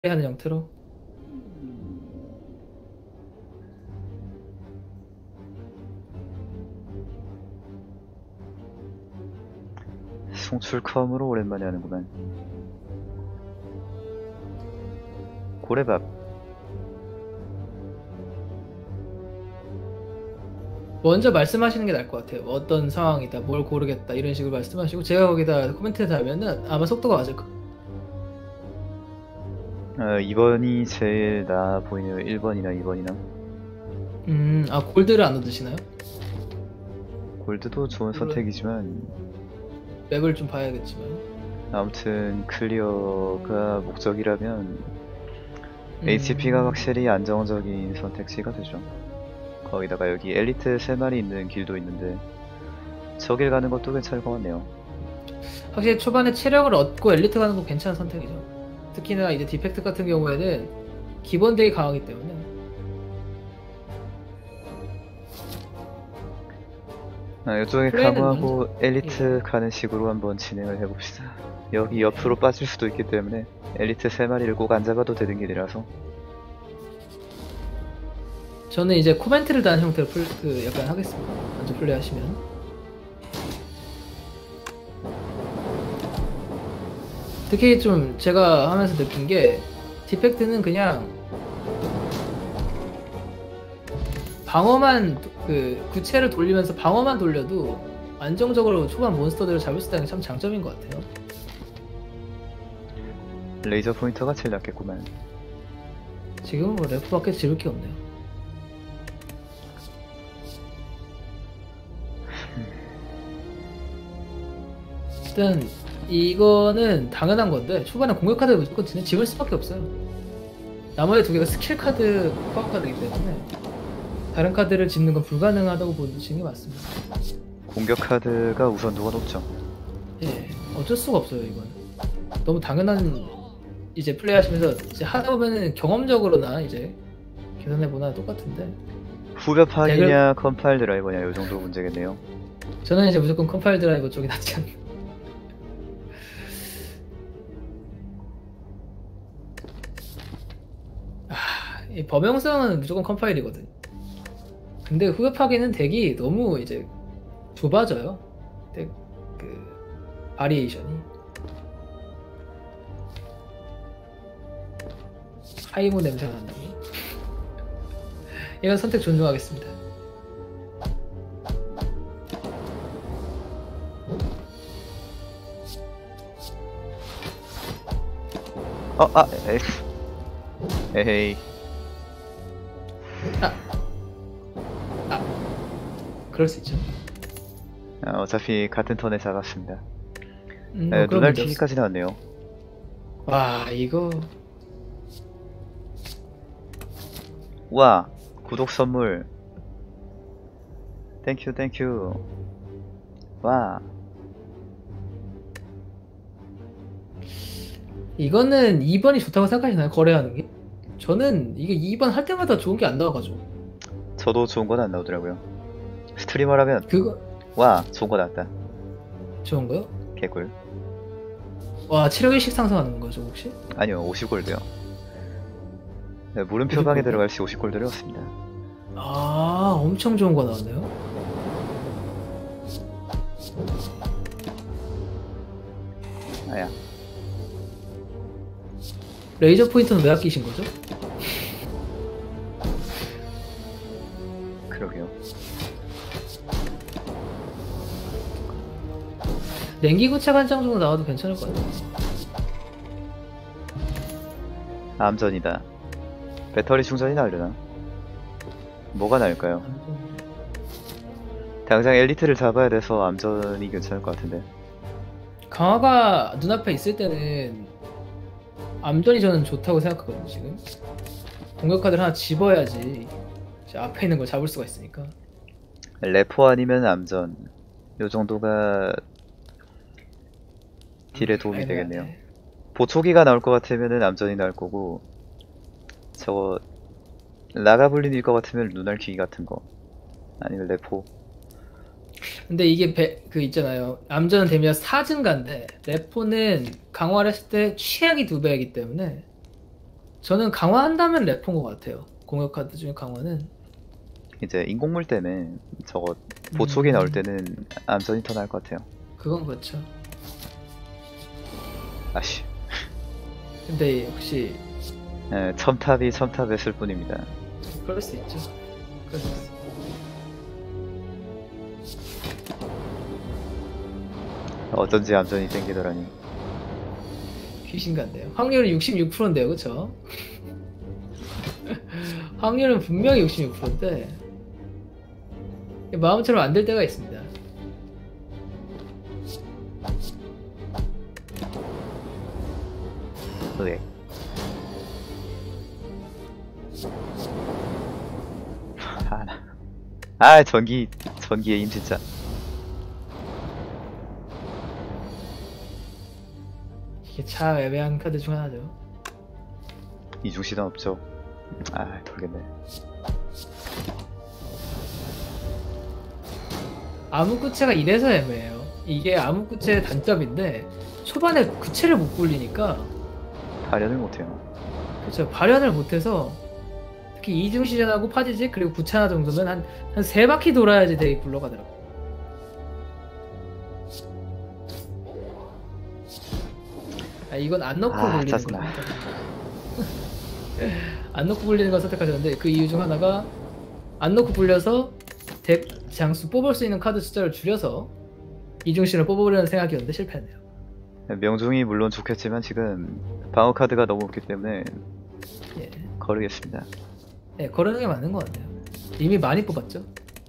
하는 형태로. 송출컴으로 오랜만에 하는구만. 고래밥. 먼저 말씀하시는 게 나을 것 같아요. 어떤 상황이다, 뭘 고르겠다 이런 식으로 말씀하시고 제가 거기다 코멘트 달면은 아마 속도가 맞을 거예요. 2번이 제일 나아 보이네요. 1번이나 2번이나. 골드를 안 얻으시나요? 골드도 좋은 물론 선택이지만 맵을 좀 봐야겠지만. 아무튼 클리어가 목적이라면 HP가 음, 확실히 안정적인 선택지가 되죠. 거기다가 여기 엘리트 3마리 있는 길도 있는데 저 길 가는 것도 괜찮을 것 같네요. 확실히 초반에 체력을 얻고 엘리트 가는 거 괜찮은 선택이죠. 특히나 이제 디펙트 같은 경우에는 기본 덱이 강하기 때문에. 이쪽에 플레이는 카무하고 예. 엘리트 가는 식으로 한번 진행을 해봅시다. 여기 옆으로 빠질 수도 있기 때문에 엘리트 3마리를 꼭 안 잡아도 되는 길이라서. 저는 이제 코멘트를 다는 형태로 약간 하겠습니다. 먼저 플레이하시면. 특히 좀 제가 하면서 느낀 게 디펙트는 그냥 방어만 구체를 돌리면서 방어만 돌려도 안정적으로 초반 몬스터들을 잡을 수 있다는 게 참 장점인 것 같아요. 레이저 포인터가 제일 낫겠구만. 지금은 뭐 래프밖에 지를 게 없네요. 일단 이거는 당연한 건데 초반에 공격 카드 무조건 집을 수밖에 없어요. 나머지 두 개가 스킬 카드, 파워 카드이기 때문에 다른 카드를 집는 건 불가능하다고 보시는 게 맞습니다. 공격 카드가 우선도가 높죠. 예, 어쩔 수가 없어요 이건. 너무 당연한 이제 플레이하시면서 이제 하다 보면은 경험적으로나 이제 계산해보나 똑같은데 후벼 덱을 파기냐 컴파일 드라이버냐 요 정도 문제겠네요. 저는 이제 무조건 컴파일 드라이버 쪽이 낫지 않나. 이 범용성은 무조건 컴파일이거든. 근데 후벼 파기는 덱이 너무 이제 좁아져요. 덱 바리에이션이. 하이모 냄새가 난다고. 이건 선택 존중하겠습니다. 에이. 에헤이. 아, 그럴 수 있죠. 어차피 같은 턴에 잡았습니다. 뭐 그런 문제 없어. 눈알키기까지 나왔네요. 와 이거 와, 구독 선물. 땡큐 땡큐. 와, 이거는 2번이 좋다고 생각하시나요? 거래하는 게? 저는 이게 2번 할 때마다 좋은 게 안 나와가지고. 저도 좋은 건 안 나오더라고요. 스트리머라면 그거 와, 좋은 거 나왔다. 좋은 거요? 개꿀. 와 체력 1씩 상승하는 거죠 혹시? 아니요, 50골드요. 네, 물음표 방에 50골드? 들어갈 시 50골드를 얻습니다. 아 엄청 좋은 거 나왔네요. 아야, 레이저 포인트는 왜 아끼신 거죠? 그러게요. 냉기 구체 한 장 정도 나와도 괜찮을 것 같아요. 암전이다. 배터리 충전이 나으려나? 뭐가 나을까요? 당장 엘리트를 잡아야 돼서 암전이 괜찮을 것 같은데. 강화가 눈앞에 있을 때는 암전이 저는 좋다고 생각하거든요 지금. 공격 카드를 하나 집어야지 이제 앞에 있는 걸 잡을 수가 있으니까. 레포 아니면 암전. 요 정도가 딜에 도움이 되겠네요. 애매하네. 보초기가 나올 것 같으면은 암전이 나올 거고, 저거 라가블린일 것 같으면 눈알키기 같은 거 아니면 레포. 근데 이게 있잖아요. 암전은 데미지가 4 증가인데 레포는 강화를 했을 때 취약이 2배이기 때문에 저는 강화한다면 래퍼인 것 같아요. 공격 카드 중에 강화는. 이제 인공물 때문에 저거 보촉이 나올 음, 때는 암전이 더 나을 것 같아요. 그건 그렇죠. 아씨. 근데 혹시 첨탑이 첨탑했을 뿐입니다. 그럴 수 있죠. 그럴 수 있어. 어쩐지 암전이 땡기더라니. 귀신 같네요. 확률은 66%인데요, 그쵸? 확률은 분명히 66%인데 마음처럼 안 될 때가 있습니다. 네. 전기의 힘 진짜. 이게 참 애매한 카드 중 하나죠. 이중시전 없죠. 돌겠네. 암흑구체가 이래서 애매해요. 이게 암흑구체의 단점인데 초반에 구체를 못 굴리니까 발현을 못해요. 그렇죠. 발현을 못해서 특히 이중 시전하고 파지직 그리고 구체 하나 정도면 한 세 바퀴 돌아야지 되게 굴러가더라고. 이건 안 넣고 굴리는 거 짜증나. 안 넣고 굴리는 거 선택하셨는데 그 이유 중 하나가 안 넣고 굴려서 덱 장수 뽑을 수 있는 카드 숫자를 줄여서 이중신을 뽑으려는 생각이었는데 실패했네요. 명중이 물론 좋겠지만 지금 방어 카드가 너무 없기 때문에 예. 거르겠습니다. 네, 거르는 게 맞는 것 같아요. 이미 많이 뽑았죠.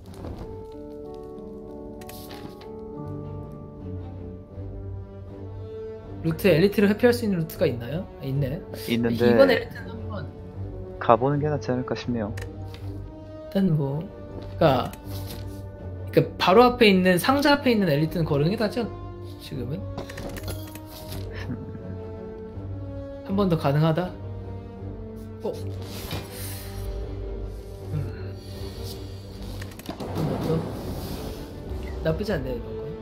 루트 엘리트를 회피할 수 있는 루트가 있나요? 있네. 있는데 이번 엘리트는 한번 가보는 게 낫지 않을까 싶네요. 일단 뭐 그러니까 바로 앞에 있는 상자 앞에 있는 엘리트는 거르는 게 낫죠. 지금은 한 번 더 가능하다. 한 번 더. 나쁘지 않네요 이런 거.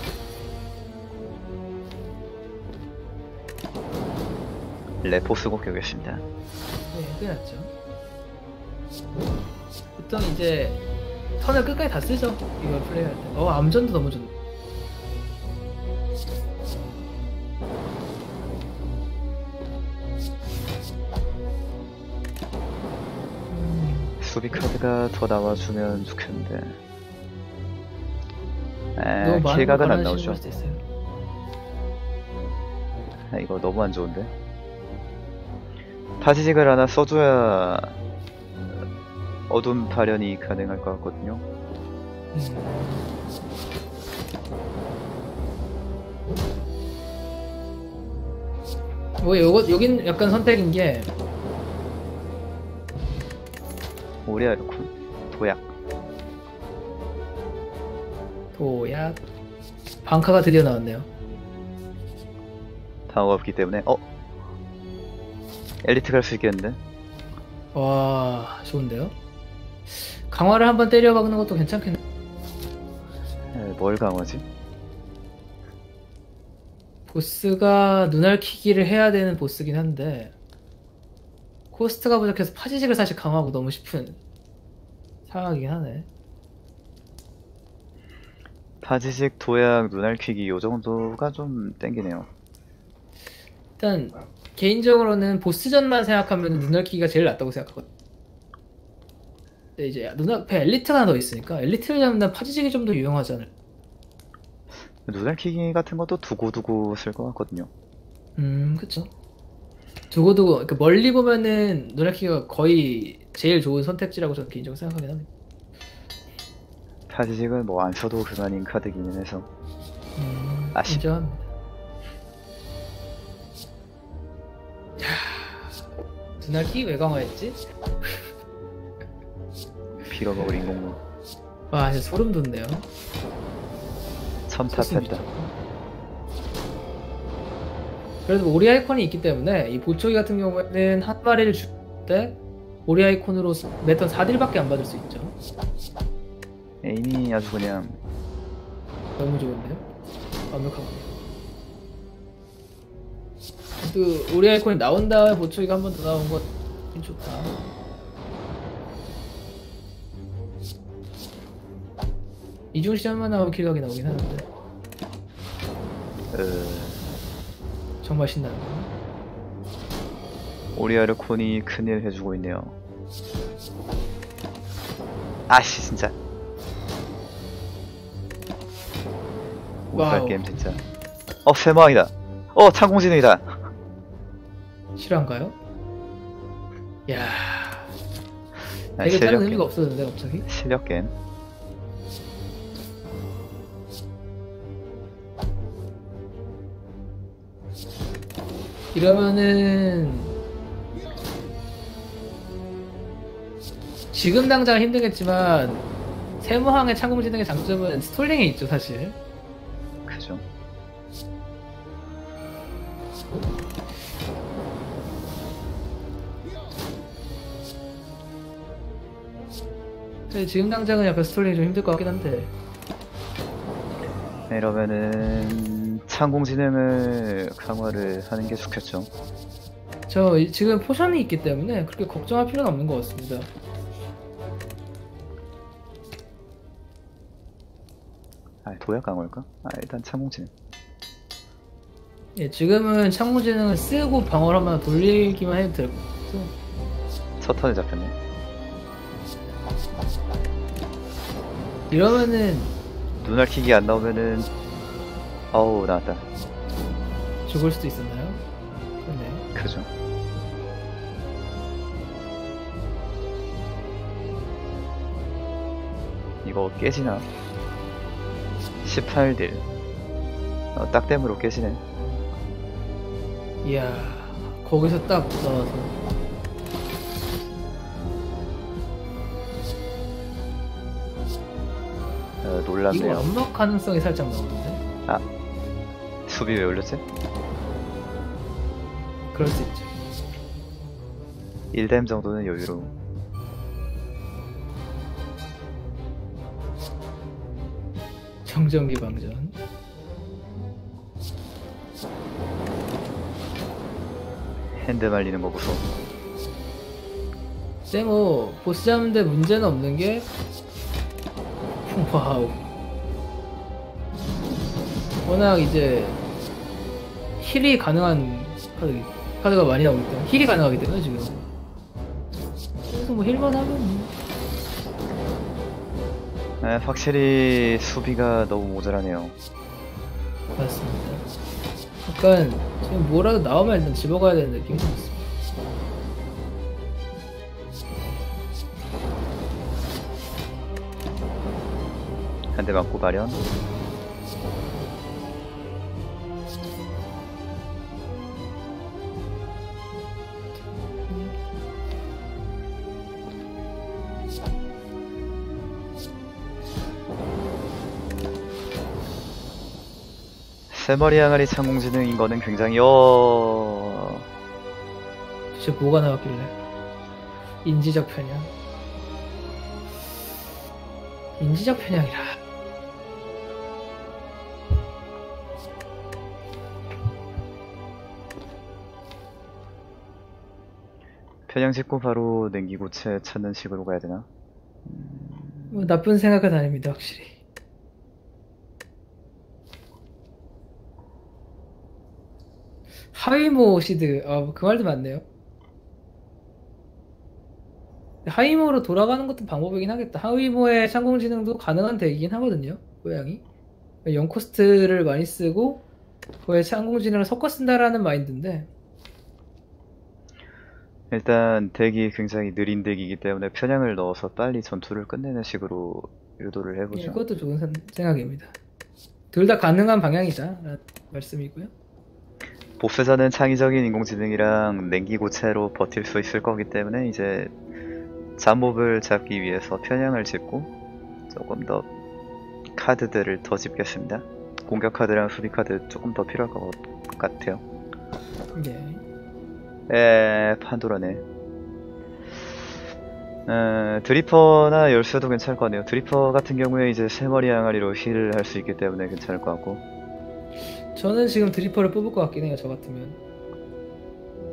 레포 쓰고 껴겠습니다. 네, 꽤 낫죠. 보통 이제 턴을 끝까지 다 쓰죠. 이걸 플레이할 때. 암전도 너무 좋네. 수비 카드가 더 나와주면 좋겠는데. 너무 많은 킬각은 걸 안 나오죠. 갈아치울 수도 있어요. 이거 너무 안 좋은데. 파지직을 하나 써줘야 어둠 발현이 가능할 것 같거든요. 뭐 여긴 약간 선택인 게 오리아르쿤 도약. 도약 방카가 드디어 나왔네요. 방어가 없기 때문에 엘리트 갈 수 있겠는데. 와 좋은데요? 강화를 한번 때려박는 것도 괜찮겠네. 뭘 강화지? 보스가 눈알키기를 해야 되는 보스긴 한데 코스트가 부족해서 파지직을 사실 강화하고 너무 싶은 상황이긴 하네. 파지직 도약 눈알퀴기 요 정도가 좀 땡기네요. 일단 개인적으로는 보스전만 생각하면 눈알키기가 제일 낫다고 생각하거든. 근데 이제 눈앞에 엘리트가 하나 더 있으니까 엘리트를 잡는 파지직이 좀 더 유용하지 않을까. 눈알퀴기 같은 것도 두고두고 쓸 것 같거든요. 그쵸. 두고두고 멀리 보면은 눈알키기가 거의 제일 좋은 선택지라고 저는 개인적으로 생각하긴 합니다. 파지직은 뭐 안 써도 그만인 카드기는 해서 아쉽. 인정합니다. 눈알키기 왜 강화했지? 빌어먹을 인공물. 와 진짜 소름 돋네요. 첨탑했다. 그래도 오리 아이콘이 있기 때문에 이 보초기 같은 경우에는 한 마리를 줄 때 오리 아이콘으로 매턴 4딜밖에 안 받을 수 있죠. 에임이 아주 그냥 너무 좋은데요? 완벽하군요. 또 우리 아이콘이 나온 다음에 보초기가 한 번 더 나온 건 좋다. 이중 시간만 나오면 킬각이 나오긴 하는데 정말 신나는 거. 오리아르콘이 큰일 해주고 있네요. 아씨 진짜. 못할 와우. 게임 진짜. 세모왕이다. 창공지능이다. 실화인가요? 야, 아, 되게 다른 실력 의미가 게임. 없어졌는데 갑자기? 실력 게임. 이러면은 지금 당장 힘들겠지만 세모항의 창공지능의 장점은 스톨링에 있죠 사실. 그죠. 지금 당장은 약간 스톨링이 좀 힘들 것 같긴 한데 이러면은 창공지능을 강화를 하는 게 좋겠죠. 지금 포션이 있기 때문에 그렇게 걱정할 필요는 없는 것 같습니다. 도약 강화일까? 일단 창공지능. 예, 지금은 창공지능을 쓰고 방어를 한번 돌리기만 해도 될 것 같아서 첫 턴에 잡혔네. 이러면은 눈알킥이 안 나오면은 나왔다. 죽을 수도 있었나요? 그렇네. 그죠. 이거 깨지나? 18딜. 딱댐으로 깨지네. 이야, 거기서 딱 나와서 이거 놀랍네요. 완막 가능성이 살짝 나오는데 수비 왜 올렸지? 그럴 수 있죠. 1댐 정도는 여유로움. 정전기 방전. 핸드 말리는 거 무서워. 근데 뭐 보스 잡는데 문제는 없는 게 와우. 워낙 이제 힐이 가능한 카드가 많이 나오기 때문에 힐이 가능하기 때문에 지금 그래서 뭐 힐만 하면 확실히 수비가 너무 모자라네요. 맞습니다. 약간 지금 뭐라도 나오면 일단 집어가야 되는 느낌이 좀 있습니다. 한 대 맞고 발현. 세머리 항아리 창공지능인 거는 굉장히 도대체 뭐가 나왔길래 인지적 편향? 인지적 편향이라 편향 짚고 바로 냉기고체 찾는 식으로 가야 되나? 뭐 나쁜 생각은 아닙니다 확실히. 하위모 시드 그 말도 맞네요. 하위모로 돌아가는 것도 방법이긴 하겠다. 하위모의 상공지능도 가능한 덱이긴 하거든요 고양이. 0코스트를 많이 쓰고 그거에 상공지능을 섞어 쓴다라는 마인드인데 일단 덱이 굉장히 느린 덱이기 때문에 편향을 넣어서 빨리 전투를 끝내는 식으로 유도를 예, 해보죠. 그것도 좋은 생각입니다. 둘 다 가능한 방향이다 라는 말씀이고요. 보스전은 창의적인 인공지능이랑 냉기고체로 버틸 수 있을 거기 때문에 이제 잡몹을 잡기 위해서 편향을 짚고 조금 더 카드들을 더 집겠습니다. 공격 카드랑 수비 카드 조금 더 필요할 것 같아요. 판도라네. 드리퍼나 열쇠도 괜찮을 것 같네요. 드리퍼 같은 경우에 이제 세머리 항아리로 힐을 할 수 있기 때문에 괜찮을 것 같고. 저는 지금 드리퍼를 뽑을 것 같긴 해요 저 같으면.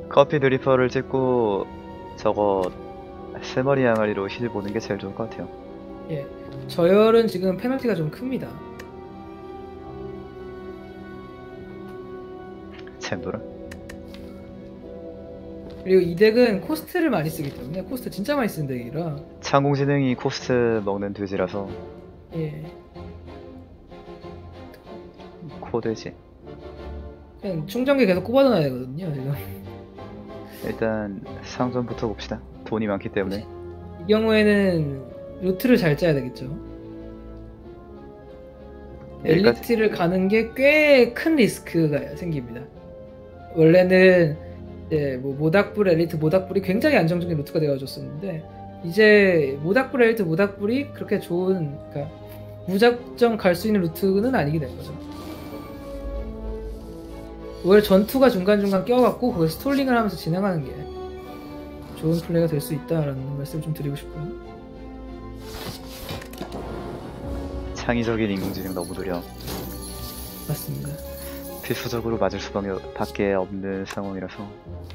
커피 드리퍼를 찍고 저거 세머리 항아리로 힐 보는 게 제일 좋을 것 같아요. 예, 저열은 지금 페널티가 좀 큽니다. 챔도라. 그리고 이 덱은 코스트를 많이 쓰기 때문에 코스트 진짜 많이 쓰는 덱이라 창공지능이 코스트 먹는 돼지라서 예, 코돼지. 그냥 충전기 계속 꼽아둬야 되거든요 지금. 일단 상점부터 봅시다. 돈이 많기 때문에. 이 경우에는 루트를 잘 짜야 되겠죠. 여기까지. 엘리트를 가는 게 꽤 큰 리스크가 생깁니다. 원래는 이제 뭐 모닥불 엘리트 모닥불이 굉장히 안정적인 루트가 되어줬었는데 이제 모닥불 엘리트 모닥불이 그렇게 좋은, 그러니까 무작정 갈 수 있는 루트는 아니게 된 거죠. 오히려 전투가 중간중간 껴갖고 거기서 스톨링을 하면서 진행하는 게 좋은 플레이가 될 수 있다라는 말씀을 좀 드리고 싶고요. 창의적인 인공지능 너무 느려. 맞습니다. 필수적으로 맞을 수밖에 없는 상황이라서.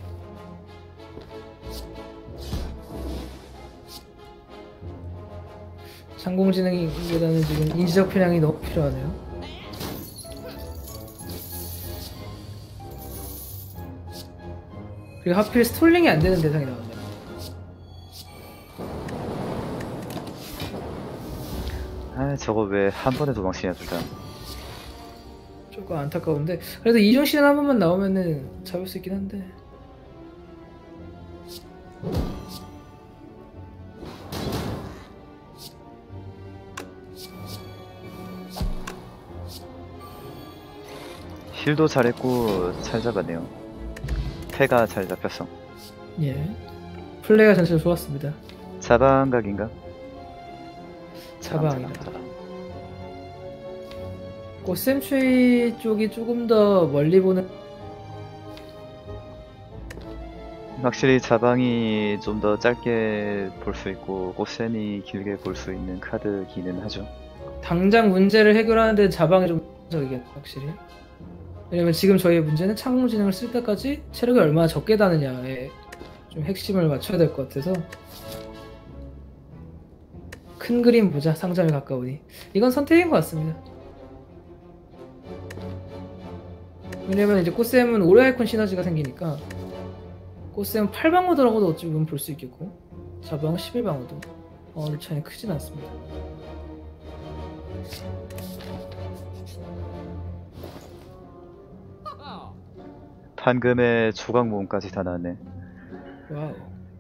상공지능보다는 지금 인지적 편향이 너무 필요하네요. 그리고 하필 스톨링이 안 되는 대상이 나왔네요. 아, 저거 왜 한 번에 도망치냐 둘 다. 조금 안타까운데 그래도 이중 시즌 한 번만 나오면은 잡을 수 있긴 한데. 힐도 잘했고 잘 잡았네요. 패가 잘 잡혔어. 예, 플레이가 전체로 좋았습니다. 자방각인가? 자방이다. 고샘추이 쪽이 조금 더 멀리 보는. 확실히 자방이 좀 더 짧게 볼 수 있고 꽃샘이 길게 볼 수 있는 카드기는 하죠. 당장 문제를 해결하는데 자방이 좀 적이겠다 확실히. 왜냐면 지금 저희의 문제는 창공지능을 쓸 때까지 체력이 얼마나 적게 다느냐에 좀 핵심을 맞춰야 될 것 같아서. 큰 그림 보자. 상점에 가까우니 이건 선택인 것 같습니다. 왜냐면 이제 꽃샘은 오레 아이콘 시너지가 생기니까 꽃샘 8방어더라고도 어찌 보면 볼 수 있겠고 자방 11방어도 어느 차이 크진 않습니다. 판금에 조각 모음까지 다 나왔네. 와우.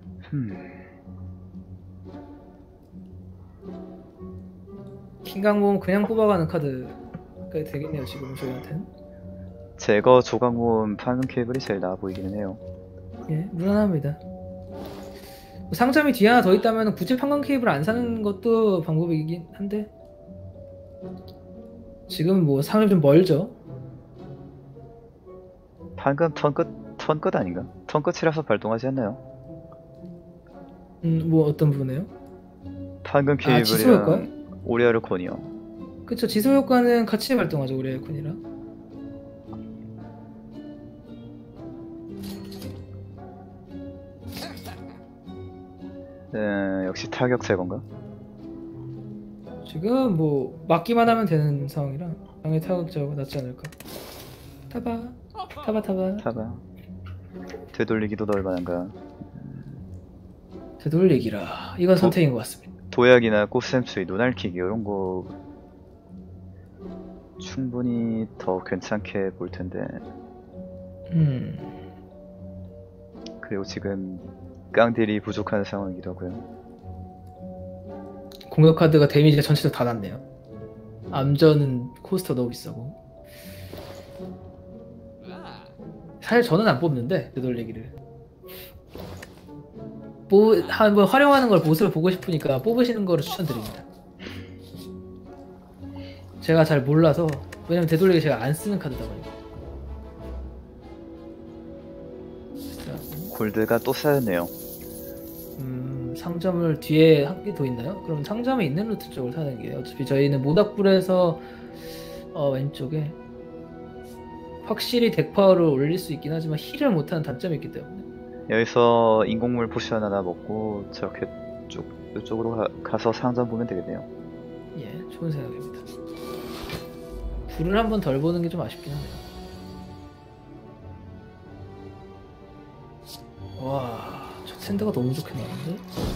킹강모음 그냥 뽑아가는 카드가 되겠네요 지금 저희한테는. 제거 조각 모음 판금 케이블이 제일 나아 보이기는 해요. 예, 무난합니다. 상점이 뒤에 하나 더 있다면 굳이 판광 케이블 안 사는 것도 방법이긴 한데 지금 뭐 상점 좀 멀죠. 판금 턴끝 아닌가? 턴끝이라서 발동하지 않나요? 뭐 어떤 부분에요? 판금 지수 효과? 케이블이랑 오리아르콘이요. 그쵸, 지수 효과는 같이 발동하죠 우리 에어컨이랑. 네, 역시 타격 제거인가? 지금 뭐 막기만 하면 되는 상황이라 당연히 타격자가 낫지 않을까. 타봐. 타봐. 되돌리기도 넣을만한가? 되돌리기라 이건 선택인 것 같습니다. 도약이나 꽃샘수이 눈알키기 이런 거 충분히 더 괜찮게 볼 텐데. 그리고 지금 깡딜이 부족한 상황이기도 하고요. 공격 카드가 데미지가 전체적으로 다 났네요. 암전은 코스트가 너무 비싸고. 사실 저는 안 뽑는데 되돌리기를 한번 활용하는 걸 모습을 보고 싶으니까 뽑으시는 거를 추천드립니다. 제가 잘 몰라서. 왜냐면 되돌리기 제가 안 쓰는 카드다 보니까. 골드가 또 쌓였네요. 상점을 뒤에 한 개 더 있나요? 그럼 상점에 있는 루트 쪽을 사는 게 어차피 저희는 모닥불에서 왼쪽에 확실히 덱 파워를 올릴 수 있긴 하지만 힐을 못하는 단점이 있기 때문에. 여기서 인공물 포션 하나 먹고 저렇게 쭉 이쪽으로 가서 상점 보면 되겠네요. 예, 좋은 생각입니다. 불을 한 번 덜 보는 게 좀 아쉽긴 하네요. 와, 저 샌드가 너무 좋게 나오는데?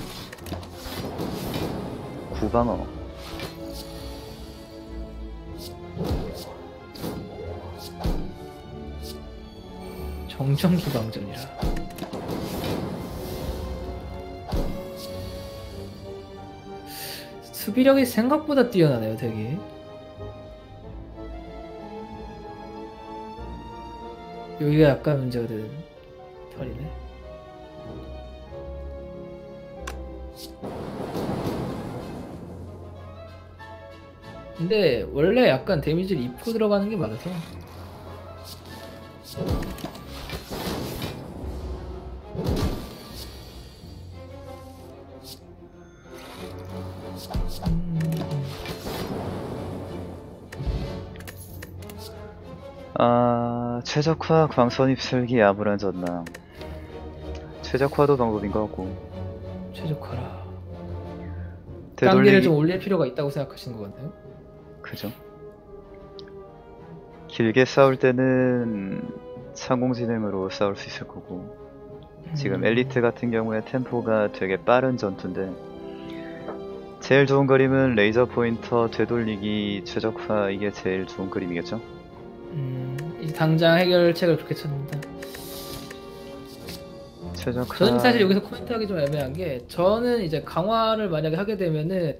구방어. 정전기방전이라. 수비력이 생각보다 뛰어나네요, 되게. 여기가 약간 문제가 되는 털이네. 근데 원래 약간 데미지를 입고 들어가는 게 맞아서. 최적화 광선 휩쓸기 아무런 전망. 최적화도 방법인 것 같고. 최적화라. 깡기를 되돌리기. 좀 올릴 필요가 있다고 생각하시는 것 같나요? 그죠. 길게 싸울 때는 상공지능으로 싸울 수 있을 거고. 지금 엘리트 같은 경우에 템포가 되게 빠른 전투인데 제일 좋은 그림은 레이저 포인터 되돌리기 최적화, 이게 제일 좋은 그림이겠죠? 이제 당장 해결책을 그렇게 찾는다. 최적화. 저는 사실 여기서 코멘트하기 좀 애매한 게, 저는 이제 강화를 만약에 하게 되면은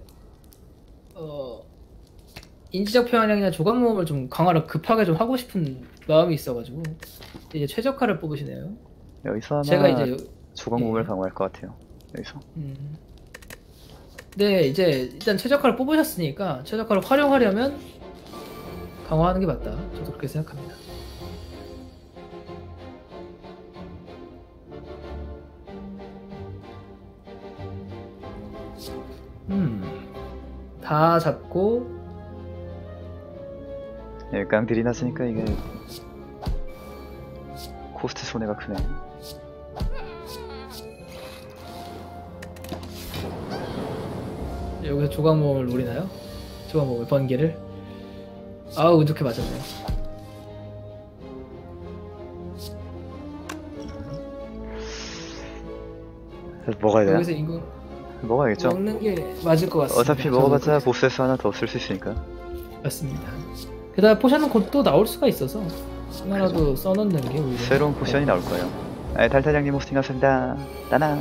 인지적 표현량이나 조각 모음을 좀 강화를 급하게 좀 하고 싶은 마음이 있어가지고 이제 최적화를 뽑으시네요. 여기서 아마 제가 이제 조각 몸을 예. 강화할 것 같아요. 여기서. 네, 이제 일단 최적화를 뽑으셨으니까 최적화를 활용하려면 강화하는 게 맞다. 저도 그렇게 생각합니다. 다 잡고 예, 깡들이 났으니까 이게 코스트 손해가 크네. 여기서 조각 모음을 노리나요? 조각 모음을 번개를? 아우, 운 좋게 맞았네요. 먹어야 되나? 여기서 인공 먹어야겠죠? 먹는 게 맞을 것 같습니다. 어차피 먹어봤자 보스에서 하나 더 쓸 수 있으니까. 맞습니다. 게다가 포션은 곧 또 나올 수가 있어서 하나라도 써놓는 게 오히려 새로운 포션이 나올 거예요. 달타장님 호스팅 감사합니다. 따나.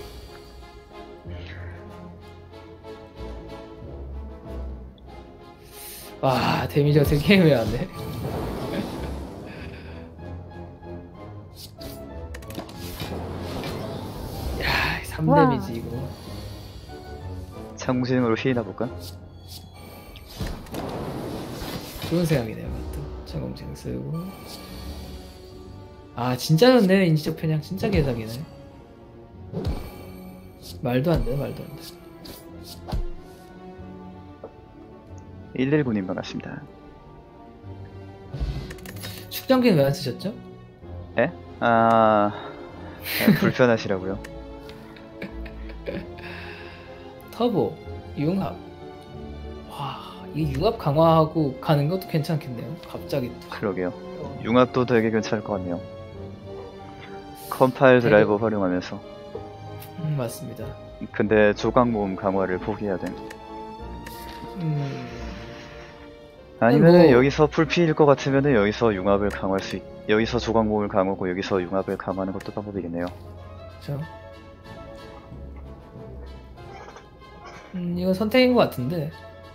와, 데미지가 되게 애매하네. 야, 3데미지 이거. 창무진으로 휘나 볼까? 좋은 생각이네요. 그것도 전공지능 쓰고. 아, 진짜 좋네. 인지적 편향 진짜 개사기네. 말도 안 돼, 말도 안 돼. 119님 반갑습니다. 축전기는 왜 안 쓰셨죠? 에? 불편하시라고요. 터보, 융합. 와, 이 융합 강화하고 가는 것도 괜찮겠네요. 갑자기 또. 그러게요. 융합도 되게 괜찮을 것 같네요. 컴파일 드라이버 활용하면서. 맞습니다. 근데 조각 모음 강화를 포기해야 돼. 아니면 뭐- 여기서 풀피일 것 같으면은 여기서 융합을 강화할 수 여기서 조각 모음을 강화하고 여기서 융합을 강화하는 것도 방법이겠네요. 그렇죠. 이건 선택인 것 같은데.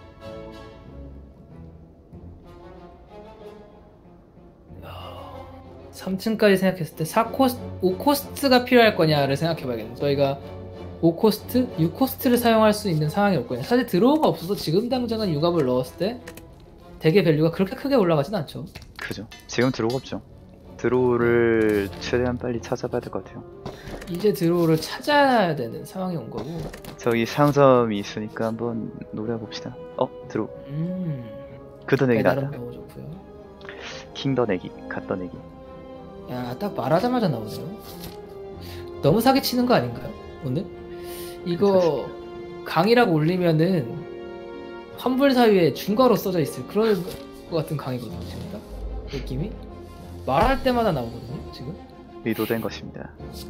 야, 3층까지 생각했을 때 5코스트가 필요할 거냐를 생각해봐야겠네. 저희가 5코스트, 6코스트를 사용할 수 있는 상황이 올 거냐. 사실 드로우가 없어서 지금 당장은 융합을 넣었을 때 덱의 밸류가 그렇게 크게 올라가진 않죠. 그죠. 지금 드로우가 없죠. 드로우를 최대한 빨리 찾아봐야 될 것 같아요. 이제 드로우를 찾아야 되는 상황이 온 거고. 저기 상점이 있으니까 한번 노려봅시다. 드로우. 그 돈액이 배달은 나왔다. 너무 좋고요. 킹 더내기, 갓 더내기. 야, 딱 말하자마자 나오네요. 너무 사기치는 거 아닌가요? 오늘? 이거 강이라고 올리면은 환불 사유에 중과로 써져 있을 그런 것 같은 강이거든요. 지금 딱 느낌이 말할 때마다 나오거든요. 지금 의도된 것입니다.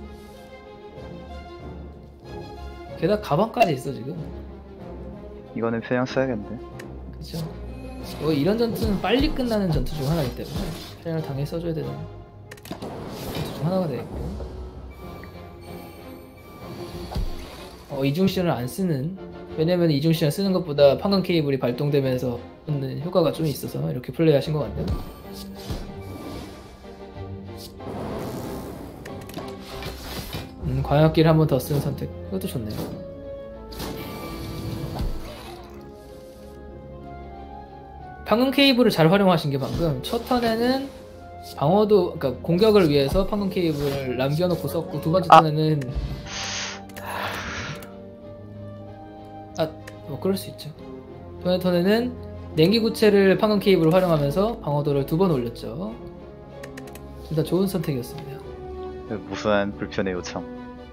게다가 가방까지 있어 지금. 이거는 표양 써야겠는데. 그렇죠. 이런 전투는 빨리 끝나는 전투 중 하나이기 때문에 표양을 당연히 써줘야 되는 전투 중 하나가 되겠고. 이중시전을 안 쓰는, 왜냐면 이중시전 쓰는 것보다 판금 케이블이 발동되면서 얻는 효과가 좀 있어서 이렇게 플레이하신 것 같네요. 광역기를 한 번 더 쓰는 선택, 이것도 좋네요. 판금 케이블을 잘 활용하신 게 방금 첫 턴에는 방어도, 그러니까 공격을 위해서 판금 케이블을 남겨놓고 썼고, 두 번째 턴에는 뭐 그럴 수 있죠. 두 번째 턴에는 냉기 구체를 판금 케이블을 활용하면서 방어도를 2번 올렸죠. 둘 다 좋은 선택이었습니다. 무수한 불편의 요청.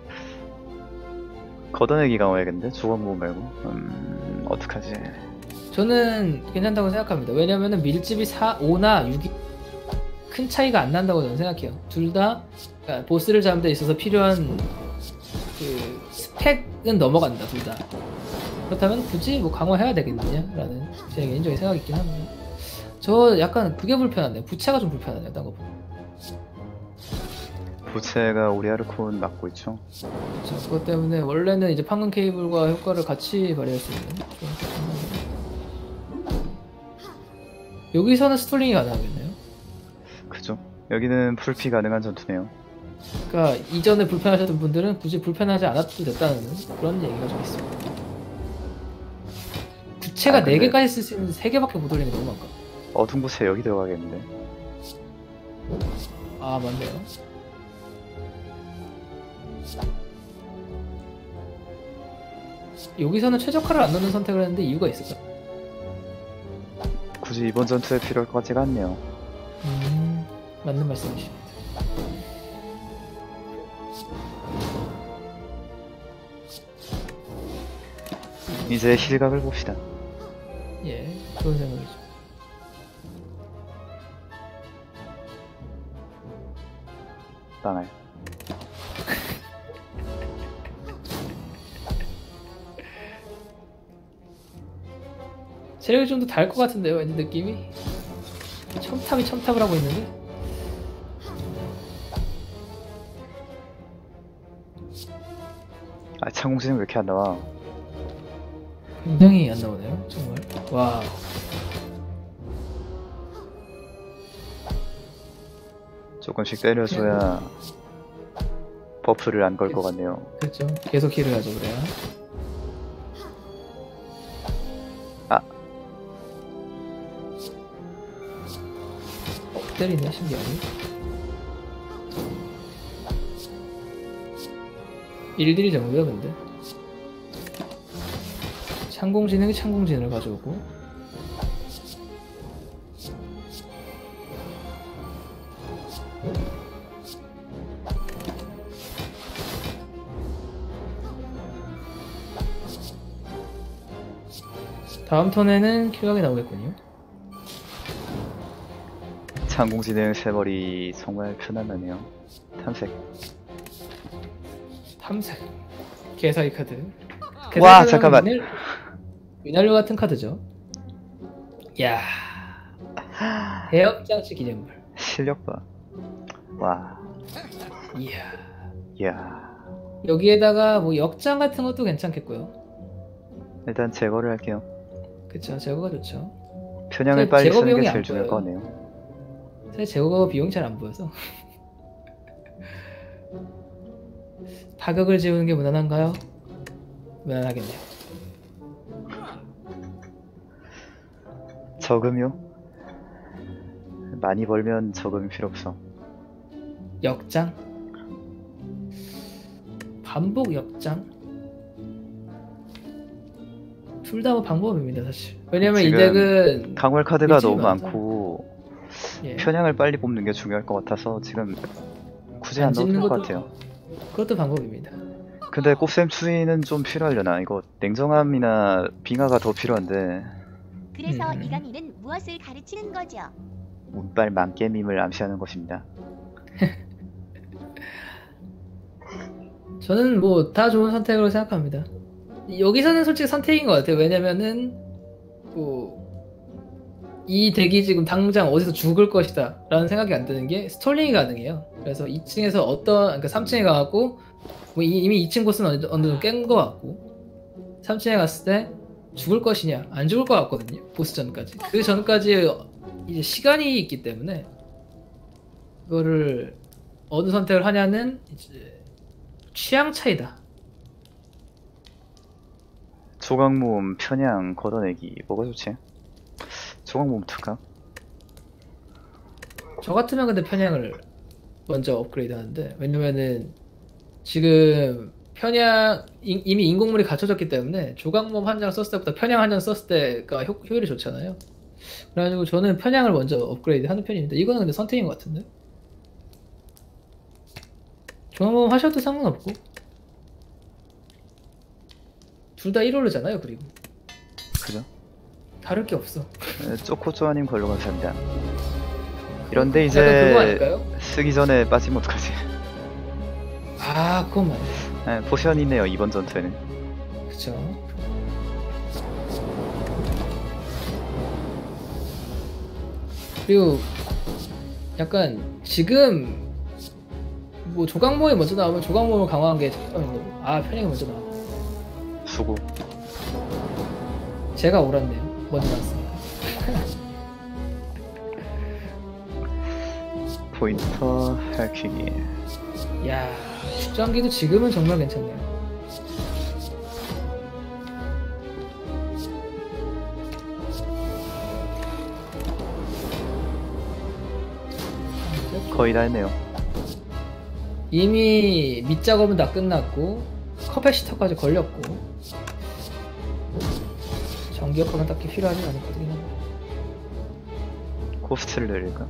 걷어내기 강화야겠는데? 조건부 말고. 어떡하지? 저는 괜찮다고 생각합니다. 왜냐면은 밀집이 5나 6이 큰 차이가 안 난다고 저는 생각해요. 둘 다, 그러니까 보스를 잡는 데 있어서 필요한 그 스펙은 넘어간다, 둘 다. 그렇다면 굳이 뭐 강화해야 되겠느냐라는 제 개인적인 생각이 있긴 합니다. 저 약간 그게 불편하네요. 부채가 좀 불편하네요, 딴 거 보고. 부채가 오리아르콘 맡고 있죠. 그렇죠. 그것 때문에 원래는 이제 판금 케이블과 효과를 같이 발휘할 수 있는 좋은 상황입니다. 여기서는 스톨링이 가능하겠네요. 그죠? 여기는 풀피 가능한 전투네요. 그러니까 이전에 불편하셨던 분들은 굳이 불편하지 않아도 됐다는 그런 얘기가 좀 있습니다. 부채가 근데 4개까지 쓸 수 있는데 3개밖에 못 올리는 게 너무 아까워. 어둠 부채 여기 들어가겠는데. 아, 맞네요. 여기서는 최적화를 안 넣는 선택을 했는데 이유가 있을까? 굳이 이번 전투에 필요할 것 같지가 않네요. 맞는 말씀이십니다. 이제 힐각을 봅시다. 예, 좋은 생각이죠. 빵알. 체력이 좀 더 달 것 같은데요, 왠지 느낌이? 첨탑을 하고 있는데? 아, 창공지는 왜 이렇게 안 나와? 굉장히 안 나오네요, 정말. 와. 조금씩 때려줘야 버프를 안 걸 것 같네요. 그렇죠. 계속 힐을 하죠, 그래야. 아. 때리네, 신기하게. 1딜 정도요, 근데. 창공지능이 창공지능을 가져오고. 다음 턴에는 킬각이 나오겠군요. 창공지능 세벌이 정말 편안하네요. 탐색. 탐색. 개사기 카드. 와, 잠깐만. 위날료 같은 카드죠. 이야. 대역장치 기념물. 실력 봐. 와. 이야. 이야. 여기에다가 뭐 역장 같은 것도 괜찮겠고요. 일단 제거를 할게요. 그쵸, 제거가 좋죠. 편향을 빨리 제거 쓰는 게 비용이 제일 안 중요할 보여요. 것 같네요. 사실 제거 비용이 잘 안 보여서. 타격을 지우는 게 무난한가요? 무난하겠네요. 저금요? 많이 벌면 저금이 필요 없어. 역장? 반복 역장? 둘 다 뭐 방법입니다, 사실. 왜냐면 이 지금 덱은 강월 카드가 밀집이 너무 많아서. 많고 예. 편향을 빨리 뽑는 게 중요할 것 같아서 지금 굳이 안 안 넣어도 찝는 될 것 것도 같아요. 그것도 방법입니다. 근데 꽃샘 추위는 좀 필요하려나? 이거 냉정함이나 빙하가 더 필요한데 그래서 이 강의는 무엇을 가르치는 거죠? 운빨 망게임을 암시하는 것입니다. 저는 뭐 다 좋은 선택으로 생각합니다. 여기서는 솔직히 선택인 것 같아요. 왜냐면은 뭐 이 덱이 지금 당장 어디서 죽을 것이다 라는 생각이 안 드는 게 스톨링이 가능해요. 그래서 2층에서 그러니까 3층에 가고 뭐 이미 2층 보스는 어느 정도 깬 것 같고 3층에 갔을 때 죽을 것이냐 안 죽을 것 같거든요. 보스 전까지. 그 전까지 이제 시간이 있기 때문에 그거를 어느 선택을 하냐는 이제 취향 차이다. 조각모음 편향 걷어내기 뭐가 좋지? 조각모음 특강? 저 같으면 근데 편향을 먼저 업그레이드 하는데 왜냐면은 지금 이미 인공물이 갖춰졌기 때문에 조각몸 한 장 썼을 때보다 편향 한 장 썼을 때가 효율이 좋잖아요. 그래가지고 저는 편향을 먼저 업그레이드 하는 편입니다. 이거는 근데 선택인 것 같은데 조각몸 하셔도 상관없고 둘 다 1홀르잖아요. 그리고 그죠? 다를 게 없어. 쪼코쪼아님 걸로 감사합니다. 이런데 약간 그거 이제 아닐까요? 쓰기 전에 빠지면 어떡하지? 아 그건 맞네. 네, 포션이 있네요 이번 전투에는. 그쵸. 그리고 약간 지금 뭐 조각모에 먼저 나오면 조각모를 강화한 게 잠깐만요. 편향이 먼저 나와. 수고. 제가 옳았네요. 먼저 나왔으니까. 포인터 할퀴기. 야, 축장기도 지금은 정말 괜찮네요. 거의 다 했네요. 이미 밑작업은 다 끝났고 커패시터까지 걸렸고 전기역학은 딱히 필요하진 않을 것 같긴 한데 코스트를 내릴까?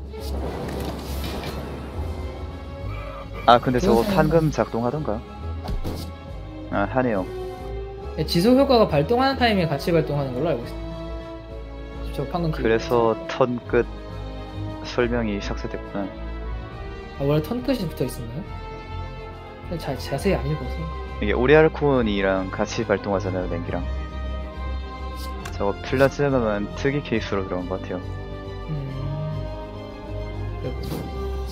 아 근데 저거 그건 판금 작동하던가? 아 하네요. 지속 효과가 발동하는 타이밍에 같이 발동하는 걸로 알고 있어요. 저 방금 그래서 턴 끝 설명이 삭제됐구나. 원래 턴 끝이 붙어 있었나요? 자세히 안 읽어서. 이게 오리알콘이랑 같이 발동하잖아요 냉기랑. 저거 플라즈마만 특이 케이스로 들어간 것 같아요. 그렇군요.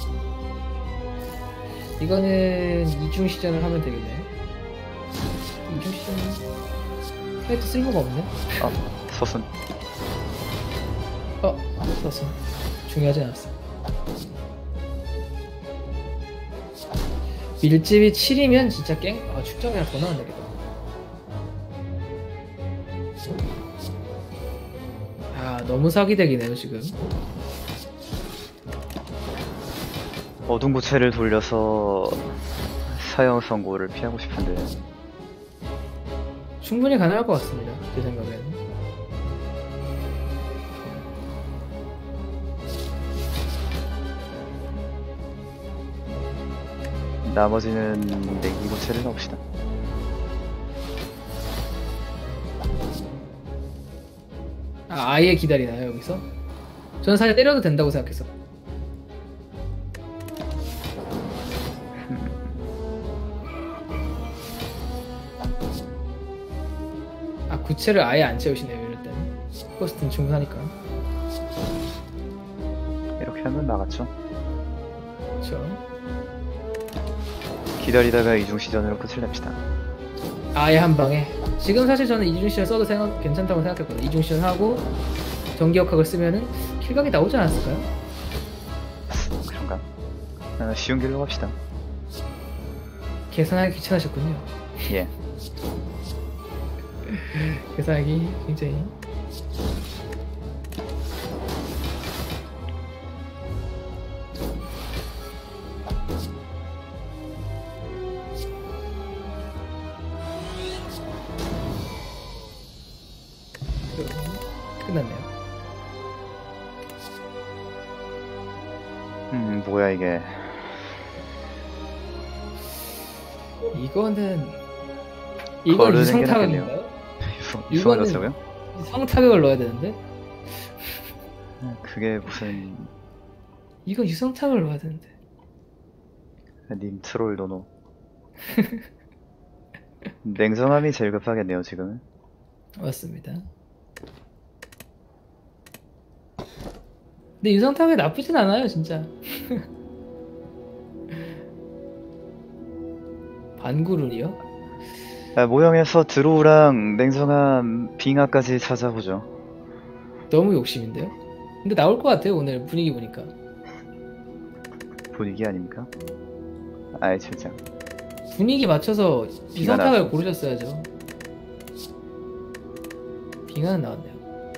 이거는 이중 시전을 하면 되겠네요. 이중 시전은 캐릭터 쓸모가 없네. 아 서순. 썼어. 중요하진 않았어. 밀집이 7이면 진짜 축적이랑 더 나오면 되겠다. 너무 사기덱이네요 지금. 어둠 구체를 돌려서 사형 선고를 피하고 싶은데 충분히 가능할 것 같습니다. 제 생각에는. 나머지는 냉기 구체를 넣읍시다. 아예 기다리나요 여기서? 저는 사실 때려도 된다고 생각했어. 구체를 아예 안 채우시네요 이럴 때는. 코스트는 충분하니까. 이렇게 하면 나갔죠. 그렇죠. 기다리다가 이중시전으로 끝을 냅시다. 아예 한 방에. 지금 사실 저는 이중시전 써도 괜찮다고 생각했거든요. 이중시전 하고 전기역학을 쓰면은 킬각이 나오지 않았을까요? 그런가? 쉬운 길로 갑시다. 계산하기 귀찮으셨군요. 예. 계산하기 굉장히. 끝났네요. 뭐야 이게. 이건 거르는 게 유성타격인가요? 유성을 이거는- 넣자고요? 성타격을 넣어야 되는데? 그게 무슨 이건 유성타격을 넣어야 되는데. 님 트롤 노노. 냉정함이 제일 급하겠네요 지금은. 맞습니다. 근데 유성타격이 나쁘진 않아요 진짜. 반구룬이요? 모형에서 드로우랑 냉정함 빙하까지 찾아보죠. 너무 욕심인데요? 근데 나올 것 같아요 오늘 분위기 보니까. 분위기 아닙니까? 아이 진짜. 분위기 맞춰서 빙하 유성타격을 나왔어. 고르셨어야죠. 빙하는 나왔네요.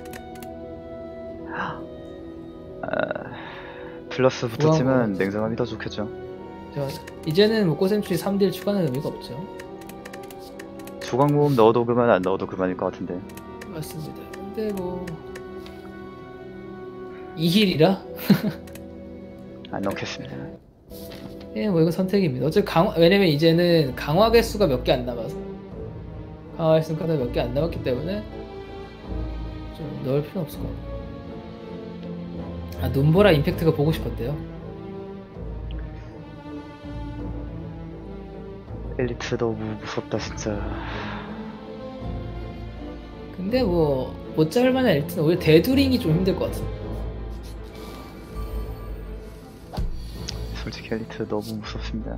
플러스 붙었지만 우왕우왕. 냉정함이 더 좋겠죠. 이제는 뭐 꼬샘추리 3딜 추가는 의미가 없죠. 주광 모음 넣어도 그만 안 넣어도 그만일 것 같은데. 맞습니다. 근데 뭐 2힐이라? 안 넣겠습니다. 예, 뭐 이거 선택입니다. 왜냐면 이제는 강화 개수가 몇 개 안 남아서 강화 개수 카드가 몇 개 안 남았기 때문에 좀 넣을 필요는 없을 것 같아요. 아, 눈보라 임팩트가 보고 싶었대요. 엘리트 너무 무섭다 진짜. 근데 뭐 못 잡을 만한 엘트는 오히려 대두링이 좀 힘들 것 같은데. 솔직히 엘리트 너무 무섭습니다.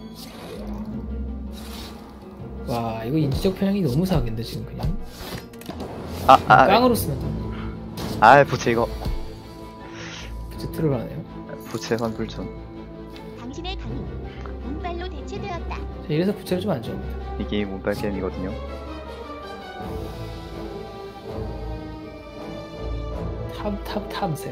와, 이거 인지적 편향이 너무 사악인데 지금 그냥 깡으로 쓰면 돼. 부채 이거. 부채 트롤 하네요. 부채 환불 좀. 당신의 강이 운빨로 대체되었다. 자, 이래서 부채를 좀 안 좋아합니다. 이게 문빨 게임이거든요. 탐세.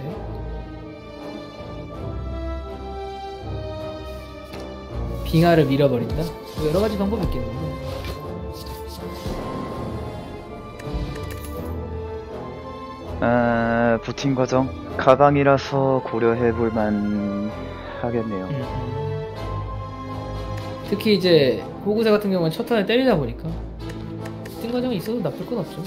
빙하를 밀어버린다? 뭐 여러 가지 방법이 있겠는데. 부팅 과정 가방이라서 고려해볼 만 하겠네요. 특히 이제 호구세 같은 경우는 첫 턴에 때리다 보니까 부팅 과정이 있어도 나쁠 건 없죠.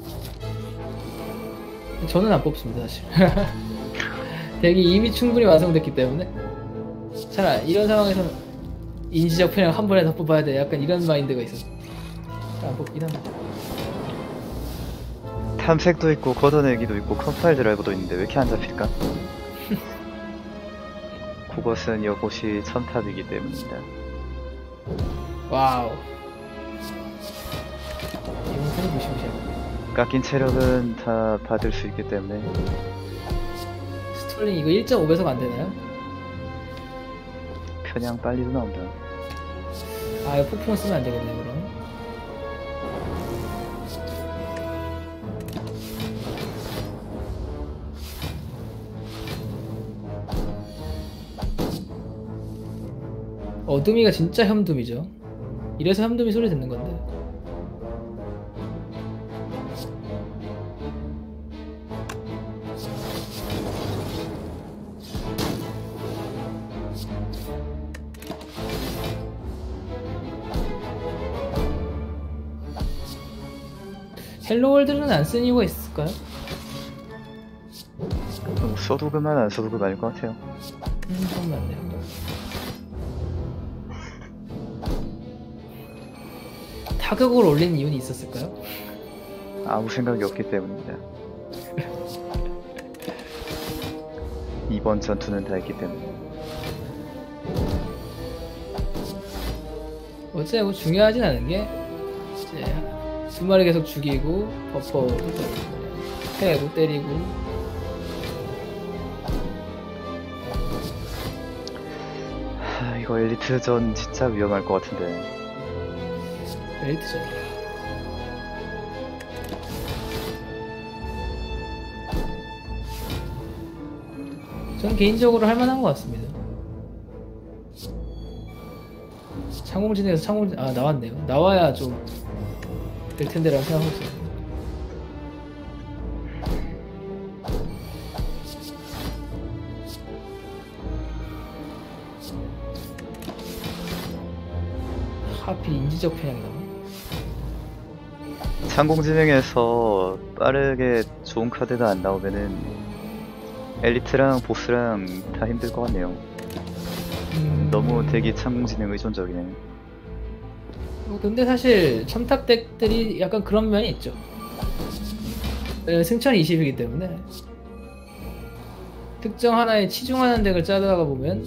저는 안 뽑습니다 사실. 덱이 이미 충분히 완성됐기 때문에 잘 이런 상황에서는 인지적 편향 한 번에 더 뽑아야 돼 약간 이런 마인드가 있어서 잘 안 뽑긴 합니다. 탐색도 있고 걷어내기도 있고 컴파일 드라이버도 있는데 왜 이렇게 안 잡힐까? 그것은 여곳이 첨탑이기 때문입니다. 와우. 이용선이 무시무시하고 깎인 체력은 다 받을 수 있기 때문에. 스톨링 이거 1.5배속 안 되나요? 편향 빨리도 나온다. 아 이거 폭풍을 쓰면 안 되겠네요 그럼. 어둠이가 진짜 혐둠이죠. 이래서 혐둠이 소리 듣는 건데. 헬로월드는 안 쓴 이유가 있을까요? 써도 그만 안 써도 그만일 것 같아요. 좀 맞네요. 타격을 올린 이유는 있었을까요? 아무 생각이 없기 때문입니다. 이번 전투는 다 했기 때문에. 어차피 중요하진 않은 게 이제 두 마리 계속 죽이고 버퍼도 패고 때리고. 이거 엘리트전 진짜 위험할 것 같은데. 엘리트전. 저는 개인적으로 할만한 것 같습니다. 창공진에서 나왔네요. 나와야 좀 될 텐데라고 생각하고 있어요. 하필 인지적 편향이 나와. 창공지능에서 빠르게 좋은 카드가 안 나오면은 엘리트랑 보스랑 다 힘들 것 같네요. 너무 되게 창공지능 의존적이네. 근데 사실 첨탑 덱들이 약간 그런 면이 있죠. 승천 20이기 때문에 특정 하나에 치중하는 덱을 짜다가 보면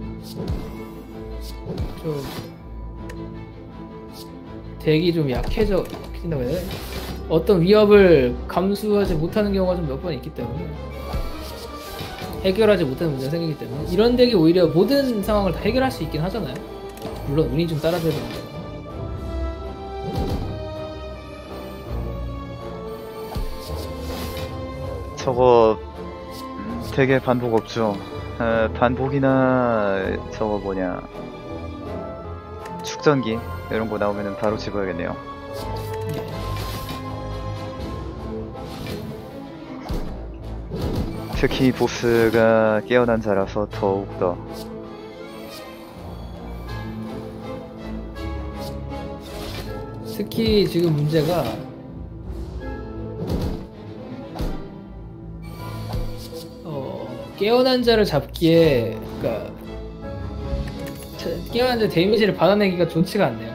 좀 덱이 좀 약해진다고 해야 되나? 어떤 위협을 감수하지 못하는 경우가 좀 몇 번 있기 때문에 해결하지 못하는 문제가 생기기 때문에 이런 덱이 오히려 모든 상황을 다 해결할 수 있긴 하잖아요. 물론 운이 좀 따라줘야 되는데. 저거 되게 반복 없죠. 반복이나 저거 뭐냐 축전기 이런 거 나오면은 바로 집어야겠네요. 특히 보스가 깨어난 자라서 더욱더. 특히 지금 문제가 깨어난 자를 잡기에 그러니까 깨어난 자 데미지를 받아내기가 좋지가 않네요.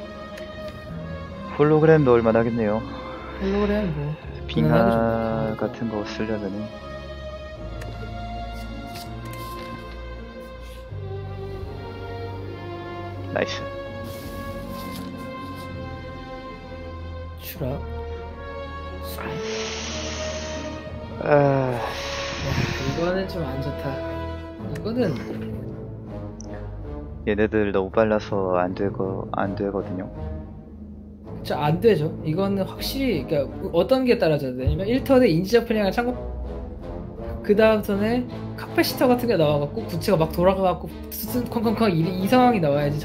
홀로그램 넣을 만하겠네요. 홀로그램 뭐 빙하 같은 거 쓰려면은. 나이스. 추락. 이거는 좀 안 좋다. 이거는 얘네들 너무 빨라서 안 되거든요. 진짜 안 되죠. 이거는 확실히 그러니까 어떤 게 따라져야 되냐면 1턴에 인지적 편향을 참고 그 다음턴에 카페시터 같은 게 나와갖고 구체가 막 돌아가갖고 쾅쾅쾅 이 상황이 나와야지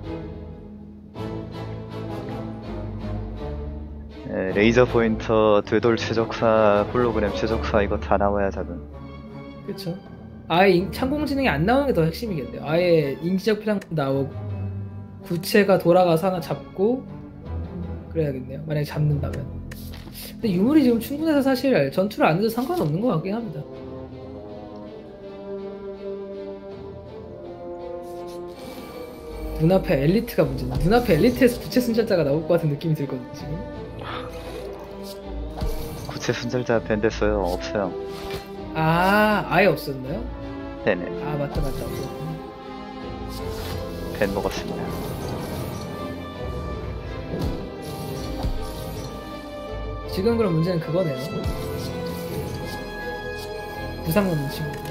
레이저 포인터, 되돌 최적화, 홀로그램 최적화 이거 다 나와야 잡은. 그렇죠. 아예 창공지능이 안 나오는 게 더 핵심이겠네요. 아예 인지적 편향 나오고 구체가 돌아가서 하나 잡고 그래야겠네요. 만약에 잡는다면. 근데 유물이 지금 충분해서 사실 전투를 안 해도 상관없는 것 같긴 합니다. 눈앞에 엘리트가 문제다. 눈앞에 엘리트에서 구체 순찰자가 나올 것 같은 느낌이 들거든요 지금. 구체 순찰자 밴 됐어요? 없어요. 아 아예 없었나요? 네네. 아 맞다 없었구나. 밴 먹었습니다. 지금 그럼 문제는 그거네요. 부상 받는 친구들.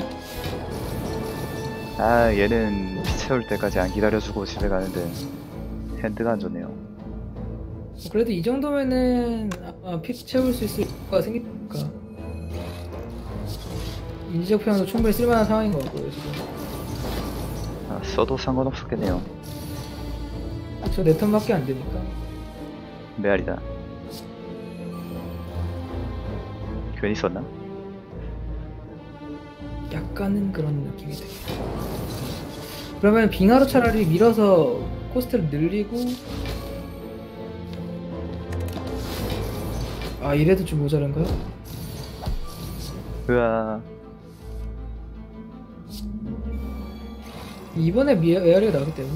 아 얘는 피 채울 때까지 안 기다려주고 집에 가는데 핸드가 안 좋네요. 그래도 이 정도면은 피 채울 수 있을 거가 생기니까 인지적 표현도 충분히 쓸만한 상황인 것 같고요 지금. 써도 상관없었겠네요. 저 4턴밖에 안 되니까. 메아리다. 괜히 썼나? 약간은 그런 느낌이 들어요. 그러면 빙하로 차라리 밀어서 코스트를 늘리고 이래도 좀 모자란가요? 으아. 이번에 메아리가 나오기 때문에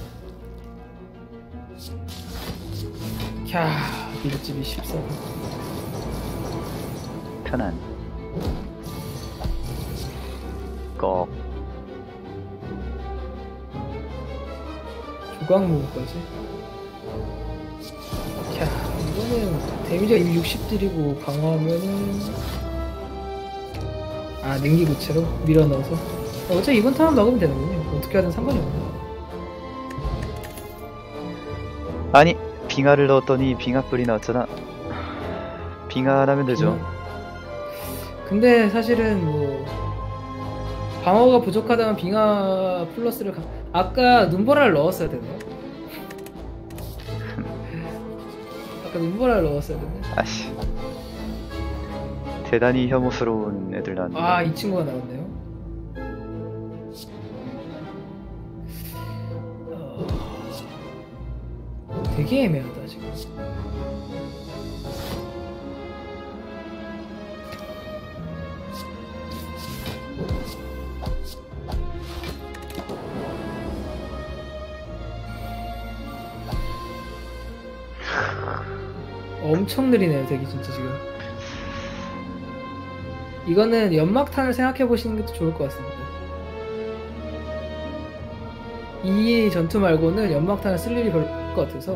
캬 밀집이 14. 편안. 꺽. 조각모까지. 캬 이거는 데미지가 이미 60딜이고 강화하면은 냉기 구체로 밀어넣어서 어차피 이번 턴만 막으면 되는군요. 어떻게 하든 상관이 없네. 아니 빙하를 넣었더니 빙하뿔이 나왔잖아. 빙하라면 되죠. 근데 사실은 뭐 방어가 부족하다면 빙하 플러스를 아까 눈보라를 넣었어야 되네요. 아까 눈보라를 넣었어야 되네. 아씨. 대단히 혐오스러운 애들 나왔네. 이 친구가 나왔네요. 되게 애매하다 지금. 엄청 느리네요 되게 진짜 지금. 이거는 연막탄을 생각해 보시는 것도 좋을 것 같습니다. 이 전투 말고는 연막탄을 쓸 일이 별로 없을 것 같아서.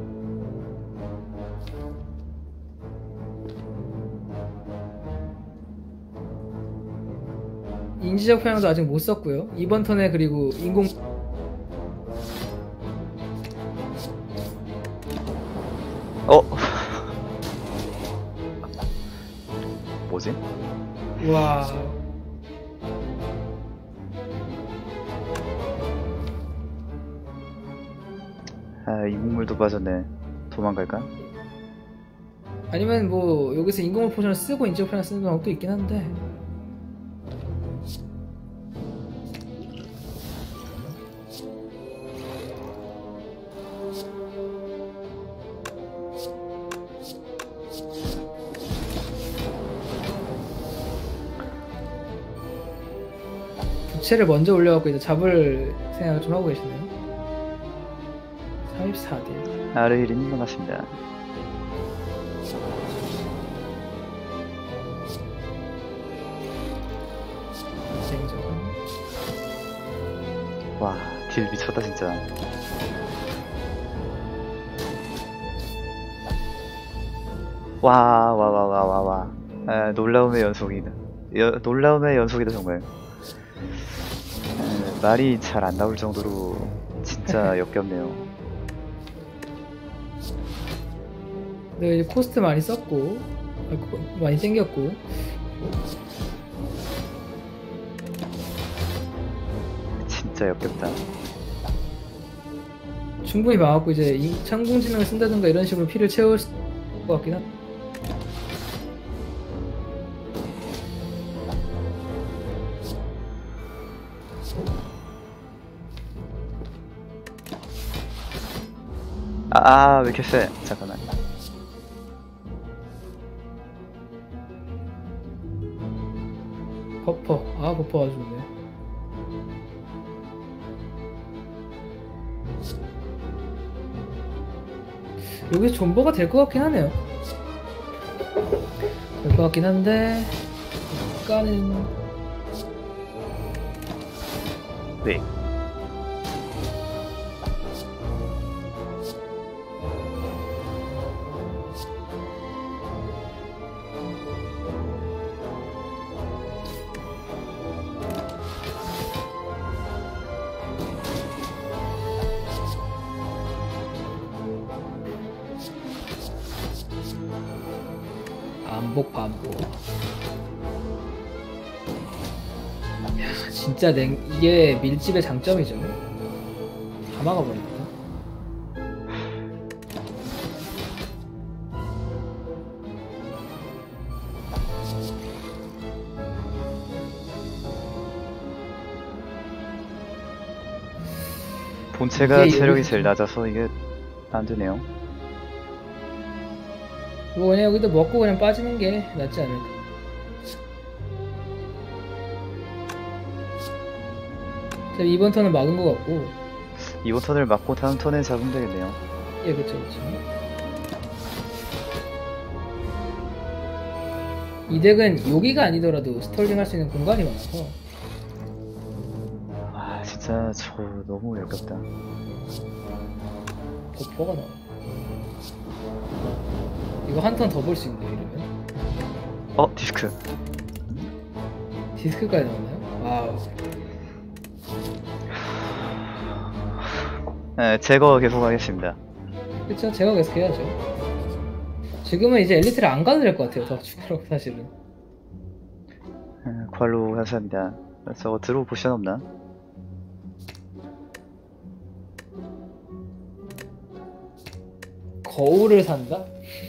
인지적 편향도 아직 못 썼고요. 이번 턴에 그리고 인공 뭐지? 와. 아, 인공물도 빠졌네. 도망갈까? 아니면 뭐 여기서 인공물 포션을 쓰고 인지적 편향 쓰는 방법도 있긴 한데. 부채를 먼저 올려갖고 이제 잡을 생각을 좀 하고 계시네요. 44딜. 아르히린 남았습니다. 쟁점. 와, 딜 미쳤다 진짜. 와. 아, 놀라움의 연속이다. 놀라움의 연속이다 정말. 말이 잘 안 나올 정도로 진짜 역겹네요. 네, 이제 코스트 많이 썼고 많이 땡겼고 진짜 역겹다. 충분히 막았고 이제 인공지능을 쓴다든가 이런 식으로 피를 채울 것 같긴 한. 왜 이렇게 세? 잠깐만. 버퍼. 버퍼 아주 좋네. 여기서 존버가 될 것 같긴 하네요. 될 것 같긴 한데 약간은 네. 반복. 야, 진짜 이게 밀집의 장점이죠. 다 막아버리니까. 본체가 이게 체력이 여기서 제일 낮아서 이게 안 되네요. 뭐 그냥 여기도 먹고 그냥 빠지는 게 낫지 않을까. 자, 이번 턴은 막은 것 같고. 이번 턴을 맞고 다음 턴에 잡으면 되겠네요. 예, 그쵸. 이 덱은 여기가 아니더라도 스톨링 할 수 있는 공간이 많아서. 진짜 저 너무 역겹다. 버퍼가 나와. 이거 한 턴 더 볼 수 있는데 이러면. 디스크. 디스크까지 나오나요? 와우. 네, 제거 계속하겠습니다. 그쵸, 제가 계속 해야죠. 지금은 이제 엘리트를 안 가도 될 것 같아요. 더 추가로 사실은. 관로 감사합니다. 저거 드로우 포션 없나? 거울을 산다?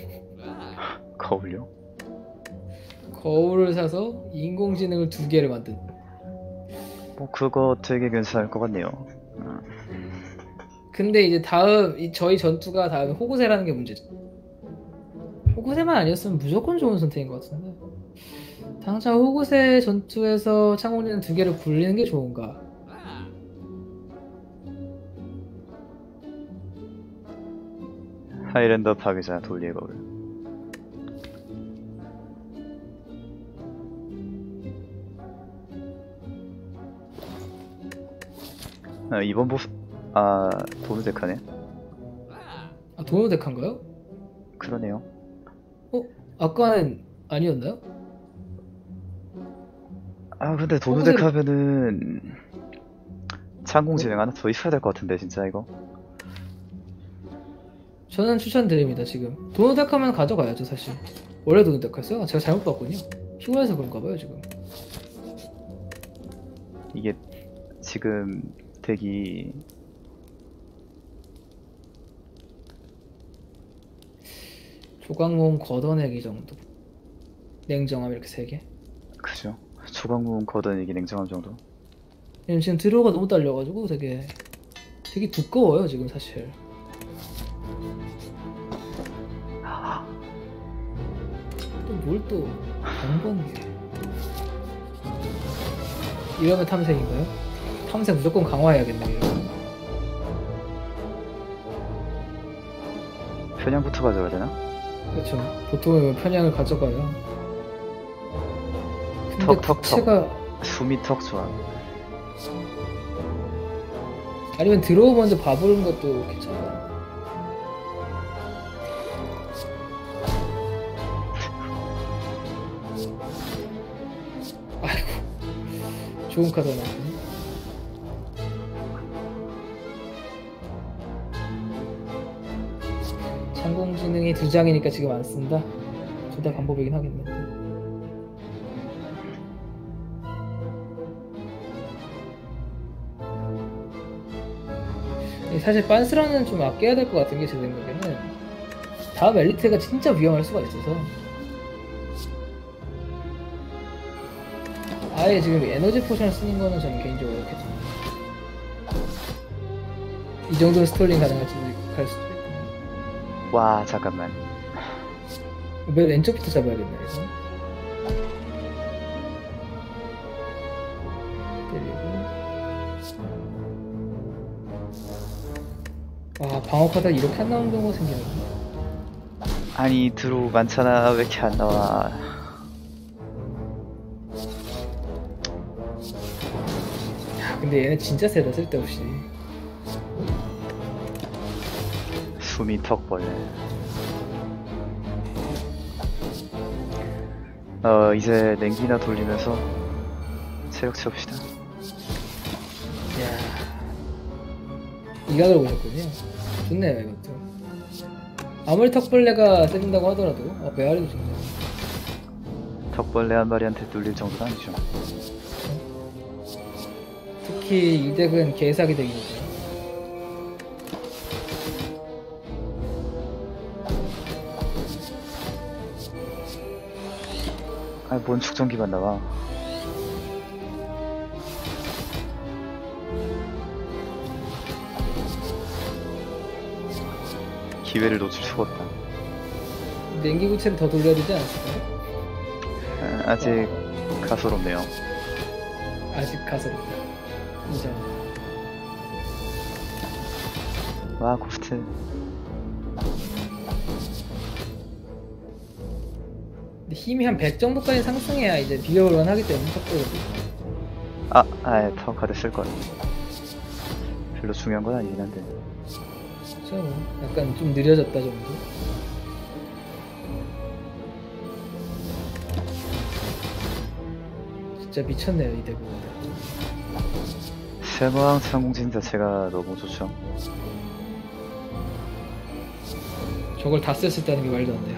거울요? 거울을 사서 인공지능을 2개를 만든. 그거 되게 괜찮을 것 같네요. 근데 이제 다음 저희 전투가 다음에 호구세라는 게 문제죠. 호구세만 아니었으면 무조건 좋은 선택인 것 같은데 당장 호구세 전투에서 창공지능 2개를 굴리는 게 좋은가? 하이랜더 파괴자 돌리버블. 이번 보스 도누데카네. 아 도노데카인가요? 그러네요. 아까는 아니었나요? 근데 도누데카면은 창공지능 하나 더 있어야 될 것 같은데 진짜 이거. 저는 추천드립니다. 지금 도노데카만 가져가야죠 사실. 원래 도노데카였어요? 제가 잘못 봤군요. 피곤해서 그런가 봐요 지금. 이게 지금 덱이 조각모음 걷어내기 정도. 냉정함 이렇게 3개. 그죠. 조각모음 걷어내기 냉정함 정도. 왜냐면 지금 드로우가 너무 딸려가지고 되게 두꺼워요 지금 사실. 또 뭘 또 번번게. 이러면 탐색인가요? 탐색 무조건 강화해야겠네요. 편향부터 가져가야 되나? 그렇죠. 보통은 편향을 가져가요. 근데 턱. 부채가 숨이 턱 좋아. 아니면 드로우 먼저 봐보는 것도 괜찮아요. 아이고 좋은 카드 나왔네. 창공지능이 2장이니까 지금 안 쓴다? 둘 다 방법이긴 하겠네. 사실 빤스런은 좀 아껴야 될 것 같은 게 제 생각에는 다음 엘리트가 진짜 위험할 수가 있어서 아예 지금 에너지 포션을 쓰는 거는 저는 개인적으로 이렇게 좀 이 정도는 스톨링 가능할지 갈 수도 있고. 와 잠깐만. 맨 왼쪽부터 잡아야겠네 이거. 때리고. 와 방어 카드 이렇게 안 나오는 경우가 생기는구나. 아니 드로우 많잖아. 왜 이렇게 안 나와? 야, 근데 얘네 진짜 세다 쓸데없이. 숨이 턱벌레. 이제 냉기나 돌리면서 체력 채웁시다. 이야 이각을 보셨군요. 좋네요 이것도. 아무리 턱벌레가 세진다고 하더라도 메아리도 좋네요. 턱벌레 한 마리한테 뚫릴 정도는 아니죠. 특히 이 덱은 개사기 덱이니까. 뭔 축전기만 나와. 기회를 놓칠 수가 없다. 냉기 구체를 더 돌려야 되지 않았을까요? 아직 가소롭네요. 아직 가설없다. 인정. 와 고스트. 근데 힘이 한 100 정도까지 상승해야 이제 비벼볼만 하기 때문에 턱벌레도. 턱 카드 쓸걸. 별로 중요한 건 아니긴 한데. 그쵸. 약간 좀 느려졌다 정도. 진짜 미쳤네요 이 덱은. 세모왕 창공진 자체가 너무 좋죠. 저걸 다 썼었다는 게 말도 안 돼요.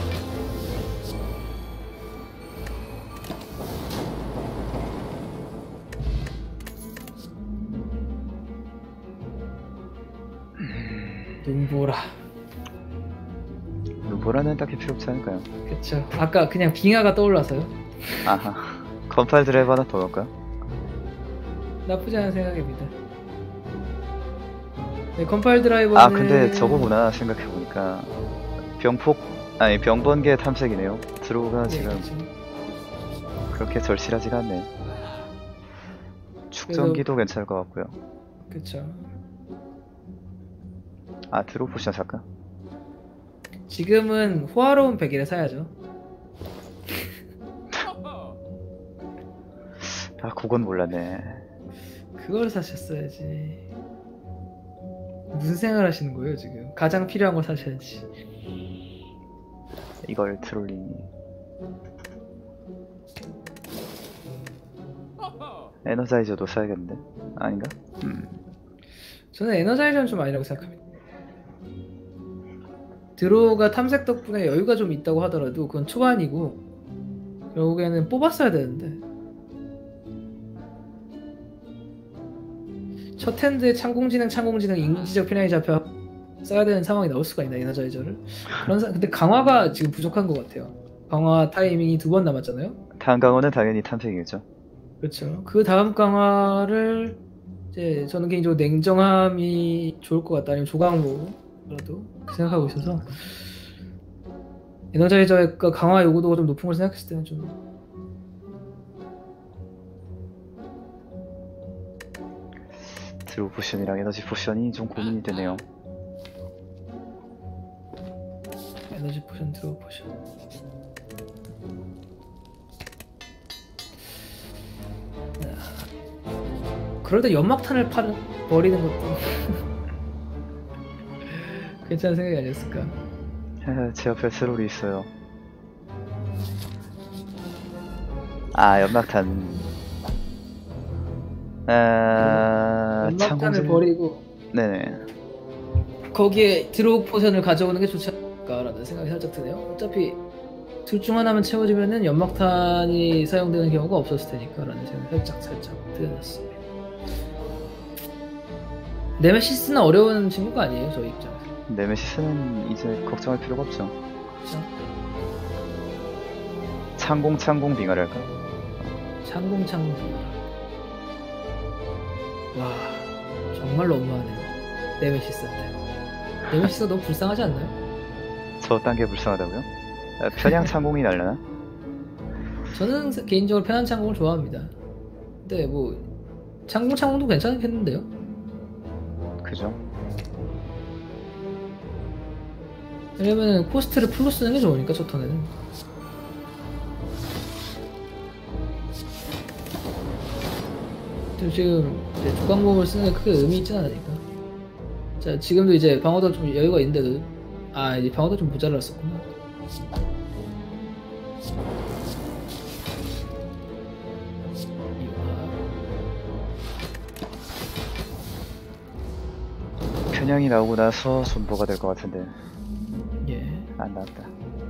눈보라. 눈보라는 딱히 필요 없지 않을까요? 그쵸. 아까 그냥 빙하가 떠올라서요. 아하. 컴파일 드라이브 하나 더 넣을까요? 나쁘지 않은 생각입니다. 네, 컴파일 드라이버는 아 근데 저거구나 생각해보니까 병번개 탐색이네요. 드로우가 네, 지금 그렇죠. 그렇게 절실하지가 않네. 축전기도 괜찮을 것 같고요. 그쵸. 아 드로우 포션 살까? 지금은 호화로운 베개를 사야죠. 아 그건 몰랐네. 그걸 사셨어야지. 무슨 생각을 하시는 거예요 지금? 가장 필요한 걸 사셔야지. 이걸 트롤링이. 에너자이저도 사야겠는데? 아닌가? 저는 에너자이저는 좀 아니라고 생각합니다. 드로우가 탐색 덕분에 여유가 좀 있다고 하더라도 그건 초반이고 결국에는 뽑았어야 되는데 첫 핸드에 창공지능 인지적 편향이 잡혀 써야 되는 상황이 나올 수가 있나 에너자이저를. 근데 강화가 지금 부족한 것 같아요. 강화 타이밍이 2번 남았잖아요. 다음 강화는 당연히 탐색이겠죠. 그렇죠. 그 다음 강화를 이제 저는 개인적으로 냉정함이 좋을 것 같다. 아니면 조각로라도 생각하고 있어서 에너자이저의 강화 요구도가 좀 높은 걸 생각했을 때는 좀 드로우 포션이랑 에너지 포션이 좀 고민이 되네요. 에너지 포션 드로우 포션. 그럴 때 연막탄을 버리는 것도 괜찮은 생각이 아니었을까. 제 옆에 스롤이 있어요. 아 연막탄. 연막탄을 창공진. 버리고 네네. 거기에 드로우 포션을 가져오는 게 좋지 않을까라는 생각이 살짝 드네요. 어차피 둘 중 하나만 채워지면은 연막탄이 사용되는 경우가 없었을 테니까라는 생각이 살짝 들었습니다. 네메시스는 어려운 친구가 아니에요, 저희 입장에서. 네메시스는 이제 걱정할 필요가 없죠. 그렇죠? 창공 빙하랄까? 창공. 와, 정말 너무하네요. 네메시스한테. 네메시스가 너무 불쌍하지 않나요? 저 단계 불쌍하다고요? 편향 창공이 날려나? 저는 개인적으로 편한 창공을 좋아합니다. 근데 뭐 창공도 괜찮겠는데요? 그죠? 왜냐면 코스트를 풀로 쓰는 게 좋으니까 첫 턴에는. 지금 이제 조각모음을 쓰는 게 크게 의미 있진 않으니까. 자, 지금도 이제 방어도 좀 여유가 있는데도 이제 방어도 좀 모자랐었구나. 편향이 나오고 나서 존버가 될 것 같은데 예, 안 나왔다.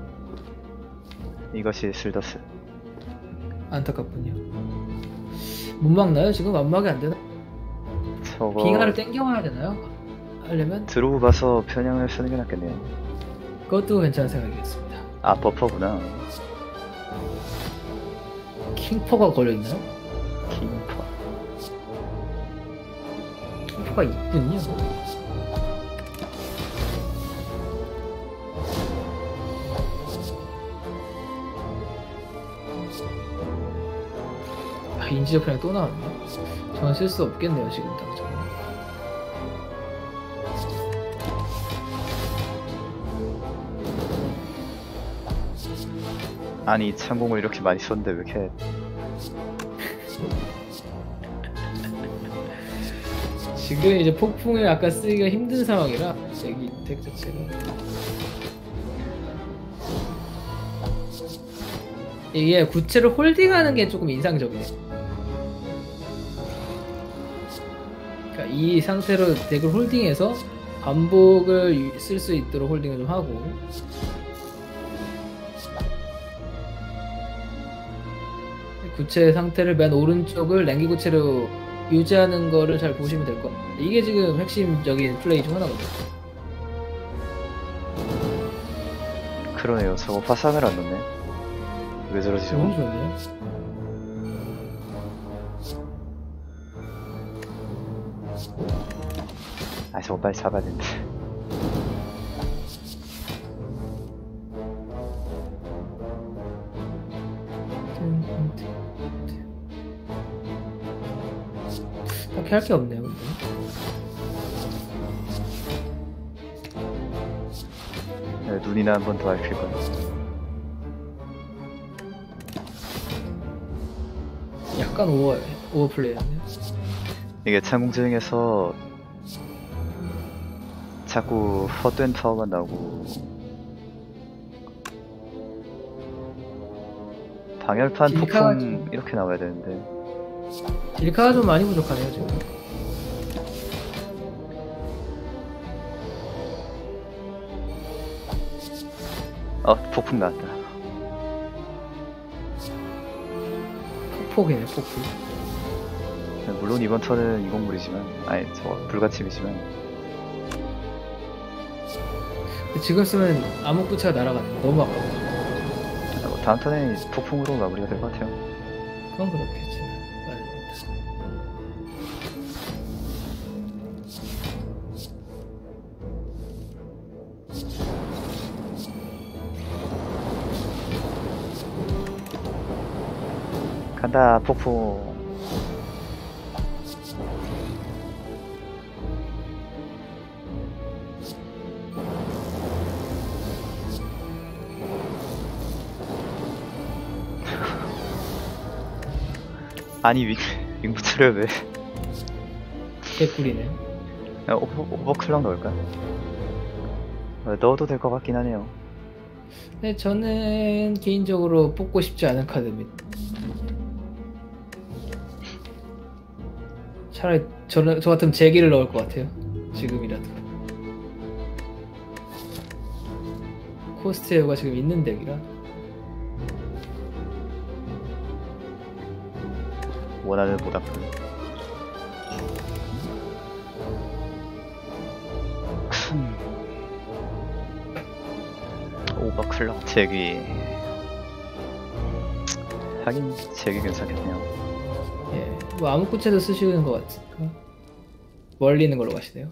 이것이 슬더스. 안타깝군요. 못 막나요? 지금 완막이 안 되나? 저거 빙하를 땡겨와야 되나요? 하려면 드로우 봐서 편향을 쓰는 게 낫겠네요. 그것도 괜찮은 생각이겠습니다. 아 버퍼구나. 킹퍼가 걸려있나요? 킹퍼. 킹퍼가 있군요. 인지적 편향 또 나왔네. 저는 쓸 수 없겠네요 지금 당장. 아니 창공을 이렇게 많이 썼는데 왜 이렇게 지금 이제 폭풍을 아까 쓰기가 힘든 상황이라 여기 덱 자체가 이게 구체를 홀딩하는 게 조금 인상적이에요. 그러니까 이 상태로 덱을 홀딩해서 반복을 쓸 수 있도록 홀딩을 좀 하고 구체 상태를 맨 오른쪽을 랭기 구체로 유지하는 거를 잘 보시면 될 것 같아요. 이게 지금 핵심적인 플레이 중 하나거든요. 그러네요. 저거 화상을 안 넣네. 왜 저러지 너무 저거? 좋은데요? 아 저거 빨리 잡아야 되는데. 딱히 할 게 없네요, 근데. 네, 눈이나 한 번 더 할 필 거예요. 약간 오버플레이였네요. 이게 창공지능에서 자꾸 헛된 타워만 나오고 방열판 딜카가 폭풍 좀- 이렇게 나와야 되는데 딜카가 좀 많이 부족하네요, 지금. 폭풍 나왔다. 폭폭이네, 폭폭. 물론 이번 턴은 인공물이지만 아니 저 불가침이지만 지금 쓰면 암흑부채가 날아가네. 너무 아까워. 다음 턴에 폭풍으로 마무리가 될 것 같아요. 그건 그렇겠지. 맞아. 간다 폭풍. 아니 윙부츠를 왜 개꿀이네. 오버클럭 넣을까? 넣어도 될 것 같긴 하네요. 네, 저는 개인적으로 뽑고 싶지 않은 카드입니다. 차라리 저 같으면 제기를 넣을 것 같아요. 지금이라도. 코스트웨어가 지금 있는 덱이라. 원하는 모닥불. 오버클럭 제기. 하긴 제기 괜찮겠네요. 예, 뭐 암흑구체도 쓰시는 것 같으니까 멀리 있는 걸로 가시네요.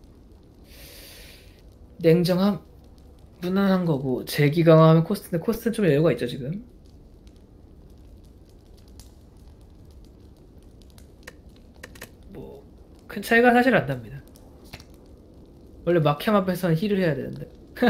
냉정함, 무난한 거고 제기 강화하면 코스트인데 코스트는 좀 여유가 있죠 지금. 뭐 큰 차이가 사실 안 납니다. 원래 막햄 앞에서는 힐을 해야 되는데.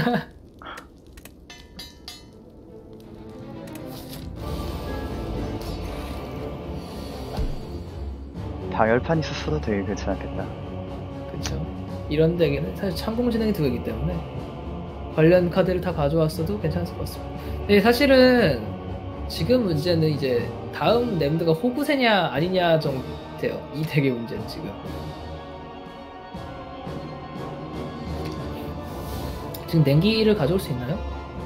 방열판 있었어도 되게 괜찮았겠다. 그쵸. 이런 덱에는 사실 창공진행이 두 개이기 때문에 관련 카드를 다 가져왔어도 괜찮을 것 같습니다. 근데 사실은 지금 문제는 이제 다음 램드가 호구세냐 아니냐 정도 돼요. 이 덱의 문제는 지금. 지금 냉기를 가져올 수 있나요?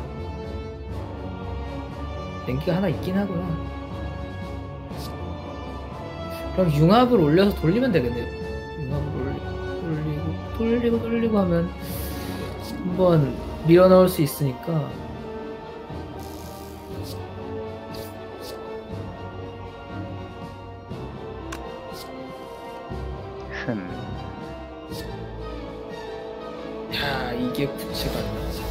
냉기가 하나 있긴 하구나. 그럼 융합을 올려서 돌리면 되겠네요. 융합을 돌리고 하면 한번 밀어 넣을 수 있으니까. 야, 이게 구체가 안 나지.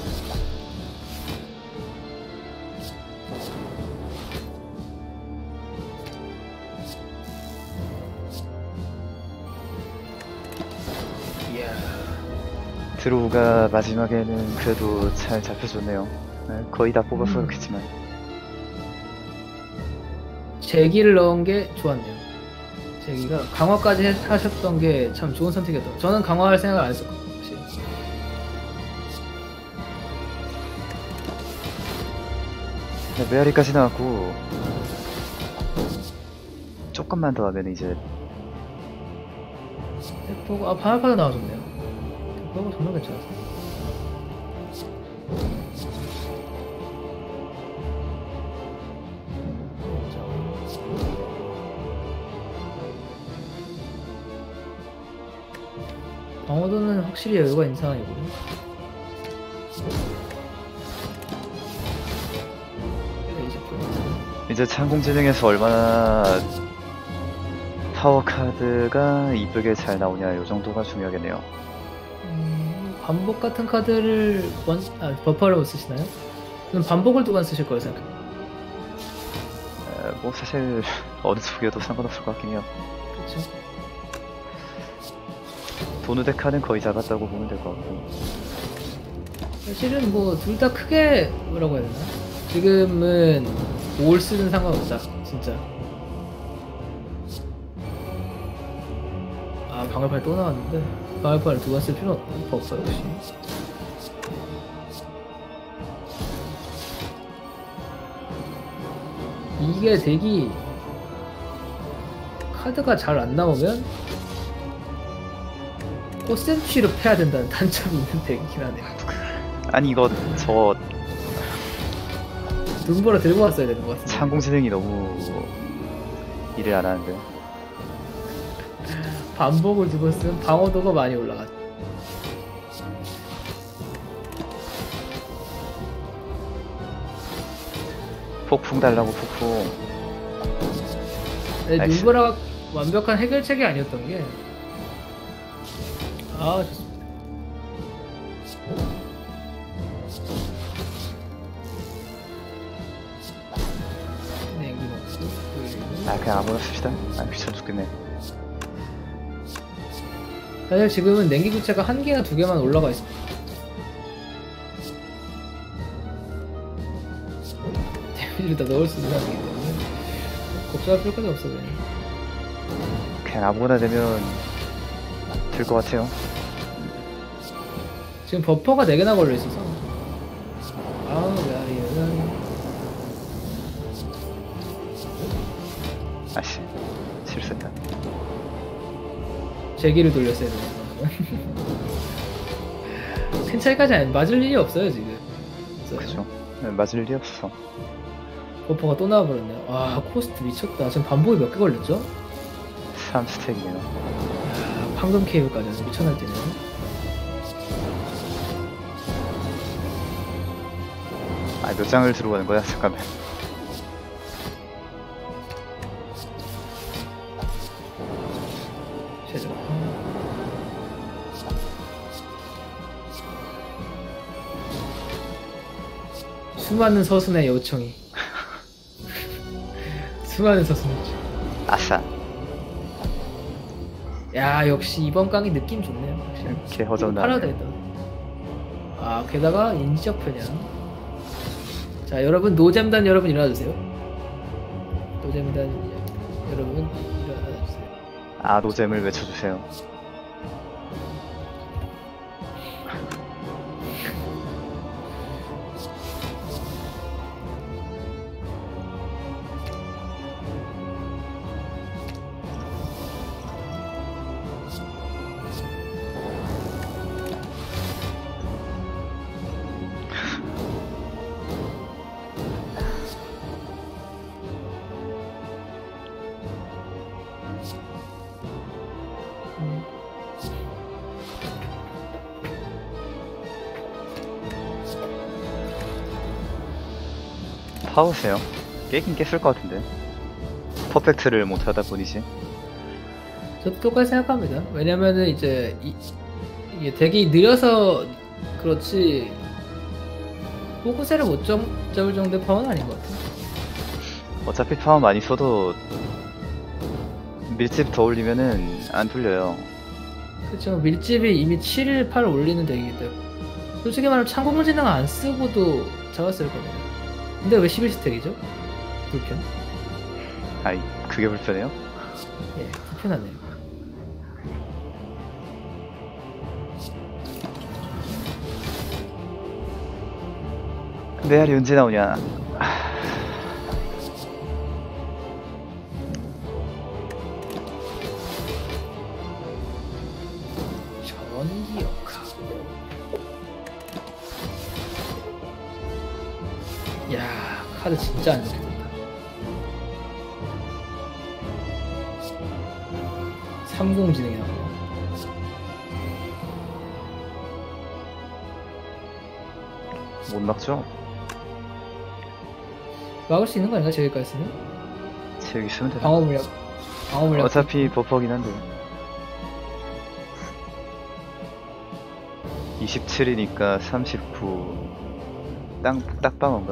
이야. 드로우가 마지막에는 그래도 잘 잡혀줬네요. 네, 거의 다 뽑아서 그렇겠지만 제기를 넣은 게 좋았네요. 제기가 강화까지 하셨던 게 참 좋은 선택이었던. 저는 강화할 생각을 안 했었거든요. 사실. 네, 메아리까지 나왔고 조금만 더 하면 이제 대포가 방울파도 나와줬네요. 대포가 정말 괜찮았어. 방어도는 확실히 여유가 있는 상황이거든요. 이제 창공지능에서 얼마나 파워 카드가 이쁘게 잘 나오냐 요 정도가 중요하겠네요. 반복 같은 카드를 버퍼로 쓰시나요? 저는 반복을 두번 쓰실 거예요 생각해요. 뭐 사실 어느 쪽이어도 상관없을 것 같긴 해요. 그렇죠. 도누데 칸은 거의 작았다고 보면 될 것 같고. 사실은 뭐 둘 다 크게 뭐라고 해야 되나? 지금은 올 쓰는 상관없다 진짜. 아 방울팔 또 나왔는데 방울팔을 두 번 쓸 필요는 없어요 역시. 이게 덱이 카드가 잘 안 나오면 꽃샘취로 패야 된다는 단점이 있는 덱이긴 하네요. 아니 이거 저 눈보라 들고 왔어야 되는 것 같은데. 창공지능이 너무 일을 안 하는데요. 반복을 두번 쓰면 방어도가 많이 올라가죠. 폭풍 달라고 폭풍. 나이스. 눈보라가 완벽한 해결책이 아니었던 게 좋습니다. 냉기 먹고 그냥 아무나 씁시다. 귀찮아 죽겠네. 사실 지금은 냉기 구체가 한 개나 두 개만 올라가 있습니다. 데미지를 다 넣을 수 있는 상황이기 때문에 걱정할 필요까지 없어 그냥 아무거나 되면 될 것 같아요. 지금 버퍼가 4개나 걸려있어서 메아리 아씨 실수했다. 제기를 돌렸어야 되는 큰 차이까지 맞을 일이 없어요 지금. 그죠. 맞을 일이 없어. 버퍼가 또 나와버렸네요. 와 코스트 미쳤다. 지금 반복이 몇 개 걸렸죠? 3스택이네요. 황금 케이블까지 아주 미쳐날 때네요. 몇 장을 들고 가는 거야? 잠깐만. 최저. 수많은 서순의 요청이. 수많은 서순의 요청. 아싸. 야 역시 이번 강의 느낌 좋네요. 확실히. 개 허전하네. 팔아야 되겠다. 게다가 인지적 편향. 자 여러분 노잼단 여러분 일어나주세요. 노잼단 여러분 일어나주세요. 노잼을 외쳐주세요. 파우세요. 깨긴 깼을 것 같은데. 퍼펙트를 못하다 보니지. 저도 똑같이 생각합니다. 왜냐면은 이제 이게 덱이 느려서 그렇지 포커스를 못 잡을 정도의 파워는 아닌 것 같아요. 어차피 파워 많이 써도 밀집 더 올리면은 안 뚫려요. 그렇죠. 밀집이 이미 7, 8 올리는 덱이기 때문에 솔직히 말하면 창공지능 안 쓰고도 잡았을 겁니다. 근데 왜 11스택이죠? 불편? 그게 불편해요? 예, 불편하네요. 메아리 언제 나오냐? 전기역학. 야 카드 진짜 안 좋게 된다. 삼공지능이 나오네. 못 막죠? 막을 수 있는 거 아닌가? 제기까지 쓰면? 채우기 쓰면 되나? 방어 물약 방어 물량. 어차피 버퍼긴 한데 27이니까 39 딱방어인가?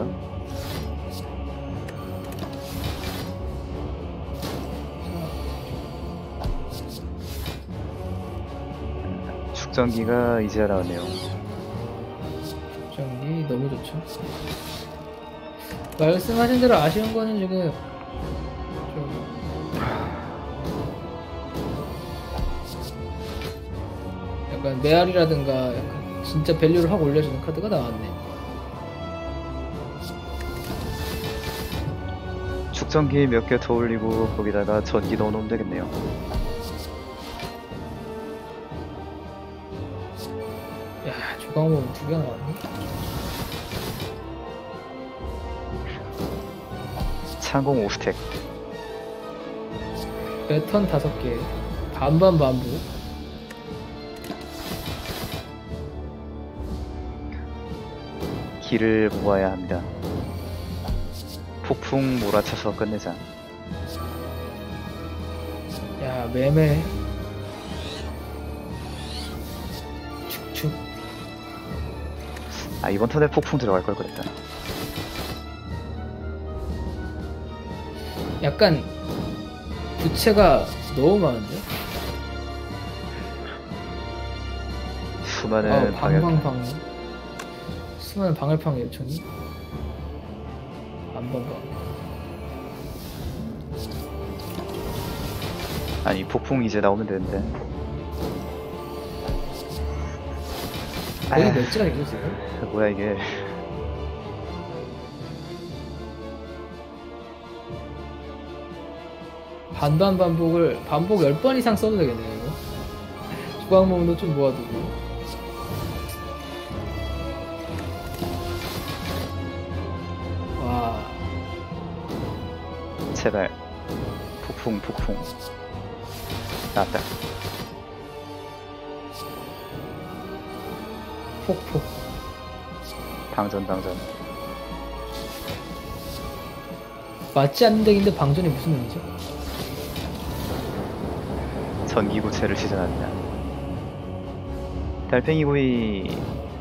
축전기가 이제 나오네요. 정리 너무 좋죠. 말씀하신 대로 아쉬운 거는 지금 좀 약간 메아리라든가 약간 진짜 밸류를 확 올려주는 카드가 나왔네. 축전기 몇 개 더 올리고 거기다가 전기 넣어놓으면 되겠네요. 야, 조각모음 2개 나왔네. 창공 5스택. 패턴 5개. 반반 반복. 길을 모아야 합니다. 폭풍 몰아쳐서 끝내자. 야, 매매. 축축. 아, 이번 턴에 폭풍 들어갈 걸 그랬다. 약간 부채가 너무 많은데? 수많은 방역. 방방방. 수많은 방울팡 요청이. 반반방. 아니, 폭풍 이제 나오면 되는데. 거의 아, 몇 시간 이겼어요? 뭐야 이게. 반반 반복을 반복 10번 이상 써도 되겠네요 이거. 주광모음도 좀 모아두고. 와, 제발. 폭풍. 나왔다. 폭폭. 방전. 맞지 않는 덱인데 방전이 무슨 의미죠? 전기구체를 시전합니다. 달팽이 구이.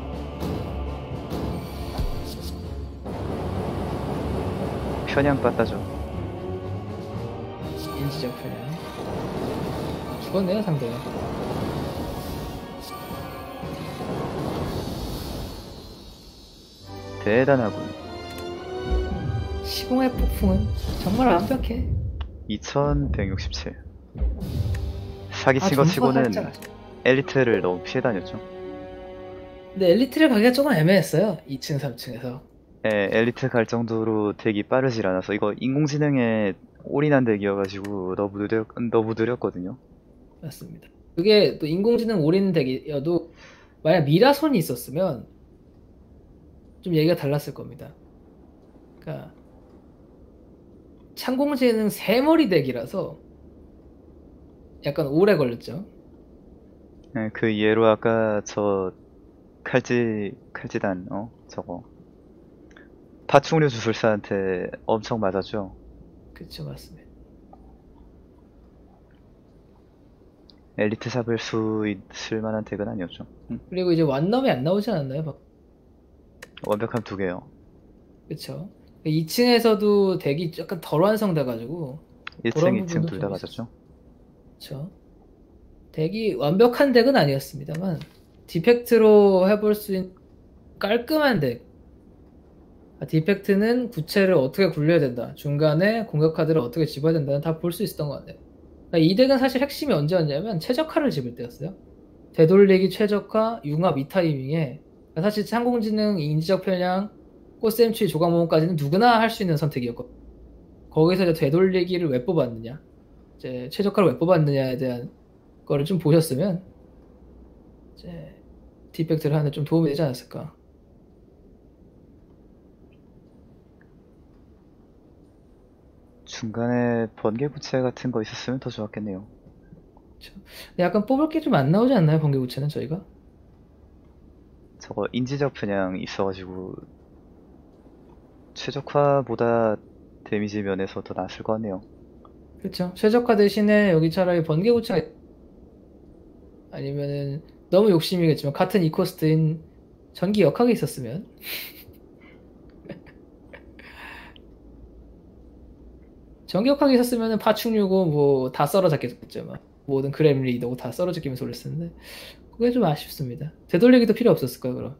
편향 빠따죠. 인지적 편향. 죽었네요 상대가. 대단하군. 시공의 폭풍은 정말 완벽해. 2167. 사기친 것 점수가 치고는 살짝 아쉽다. 엘리트를 너무 피해 다녔죠. 근데 엘리트를 가기가 조금 애매했어요. 2층 3층에서. 예, 엘리트 갈 정도로 덱이 빠르질 않아서 이거 인공지능에 올인한 덱이어가지고 너무 느렸거든요. 맞습니다. 그게 또 인공지능 올인 덱이어도 만약 미라손이 있었으면 좀 얘기가 달랐을 겁니다. 그러니까 창공지능 3머리 덱이라서 약간 오래 걸렸죠. 예, 그 예로 아까 저 칼지단 저거 파충류 주술사한테 엄청 맞았죠. 그쵸, 맞습니다. 엘리트 잡을 수 있을 만한 덱은 아니었죠. 그리고 이제 완넘이 안 나오지 않았나요? 완벽함 2개요. 그쵸. 2층에서도 덱이 약간 덜 완성돼가지고 1층, 2층 둘 다 맞았죠. 그쵸. 덱이 완벽한 덱은 아니었습니다만 디펙트로 해볼 수 있는 깔끔한 덱. 디펙트는 구체를 어떻게 굴려야 된다. 중간에 공격 카드를 어떻게 집어야 된다는 다 볼 수 있었던 것 같아요. 그러니까 이 덱은 사실 핵심이 언제였냐면 최적화를 집을 때였어요. 되돌리기 최적화, 융합 이 타이밍에 그러니까 사실 상공지능, 인지적 편향, 꽃샘추위, 조각모음까지는 누구나 할 수 있는 선택이었거든요. 거기서 이제 되돌리기를 왜 뽑았느냐, 이제 최적화를 왜 뽑았느냐에 대한 거를 좀 보셨으면 이제 디펙트를 하는데 좀 도움이 되지 않았을까. 중간에 번개 부채 같은 거 있었으면 더 좋았겠네요. 근데 약간 뽑을 게 좀 안 나오지 않나요? 번개구체는 저희가? 저거 인지적 편향 있어가지고 최적화보다 데미지 면에서 더 나았을 것 같네요. 그렇죠. 최저가 대신에 여기 차라리 번개고치가 아니면은 너무 욕심이겠지만 같은 이 코스트인 전기 역학이 있었으면 전기 역학이 있었으면은 파충류고 뭐 다 썰어잡겠죠. 막 모든 그램 리더고 다 썰어잡기면서 올렸었는데 그게 좀 아쉽습니다. 되돌리기도 필요 없었을 거예요. 그럼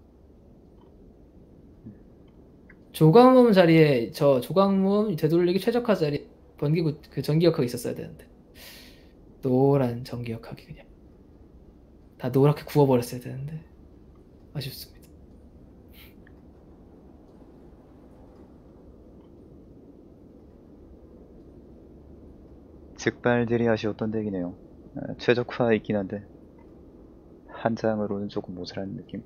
조광모음 자리에 저 조광모음 되돌리기 최적화 자리 번개고 그 전기 역학이 있었어야 되는데 노란 전기 역학이 그냥 다 노랗게 구워버렸어야 되는데 아쉽습니다. 즉발들이 아쉬웠던 덱이네요. 최적화 있긴 한데 한 장으로는 조금 모자란 느낌.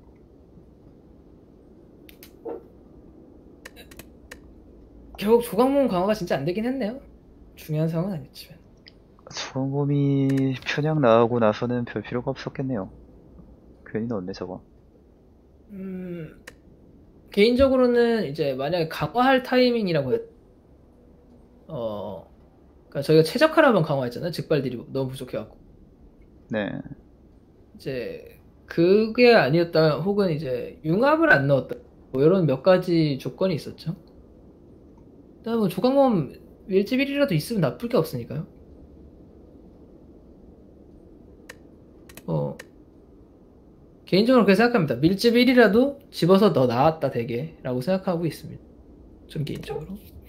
결국 조광모음 강화가 진짜 안 되긴 했네요. 중요한 상황은 아니었지만. 수험곰이 편향 나오고 나서는 별 필요가 없었겠네요. 괜히 넣었네 저거. 개인적으로는 이제 만약에 강화할 타이밍이라고 했, 그러니까 저희가 최적화라면 강화했잖아요. 즉발들이 너무 부족해갖고. 네. 이제 그게 아니었다, 혹은 이제 융합을 안 넣었다. 뭐 이런 몇 가지 조건이 있었죠. 일단 뭐 조광모음 일집 1이라도 있으면 나쁠 게 없으니까요. 개인적으로 그렇게 생각합니다. 밀집 1이라도 집어서 더 나았다 되게 라고 생각하고 있습니다. 좀 개인적으로.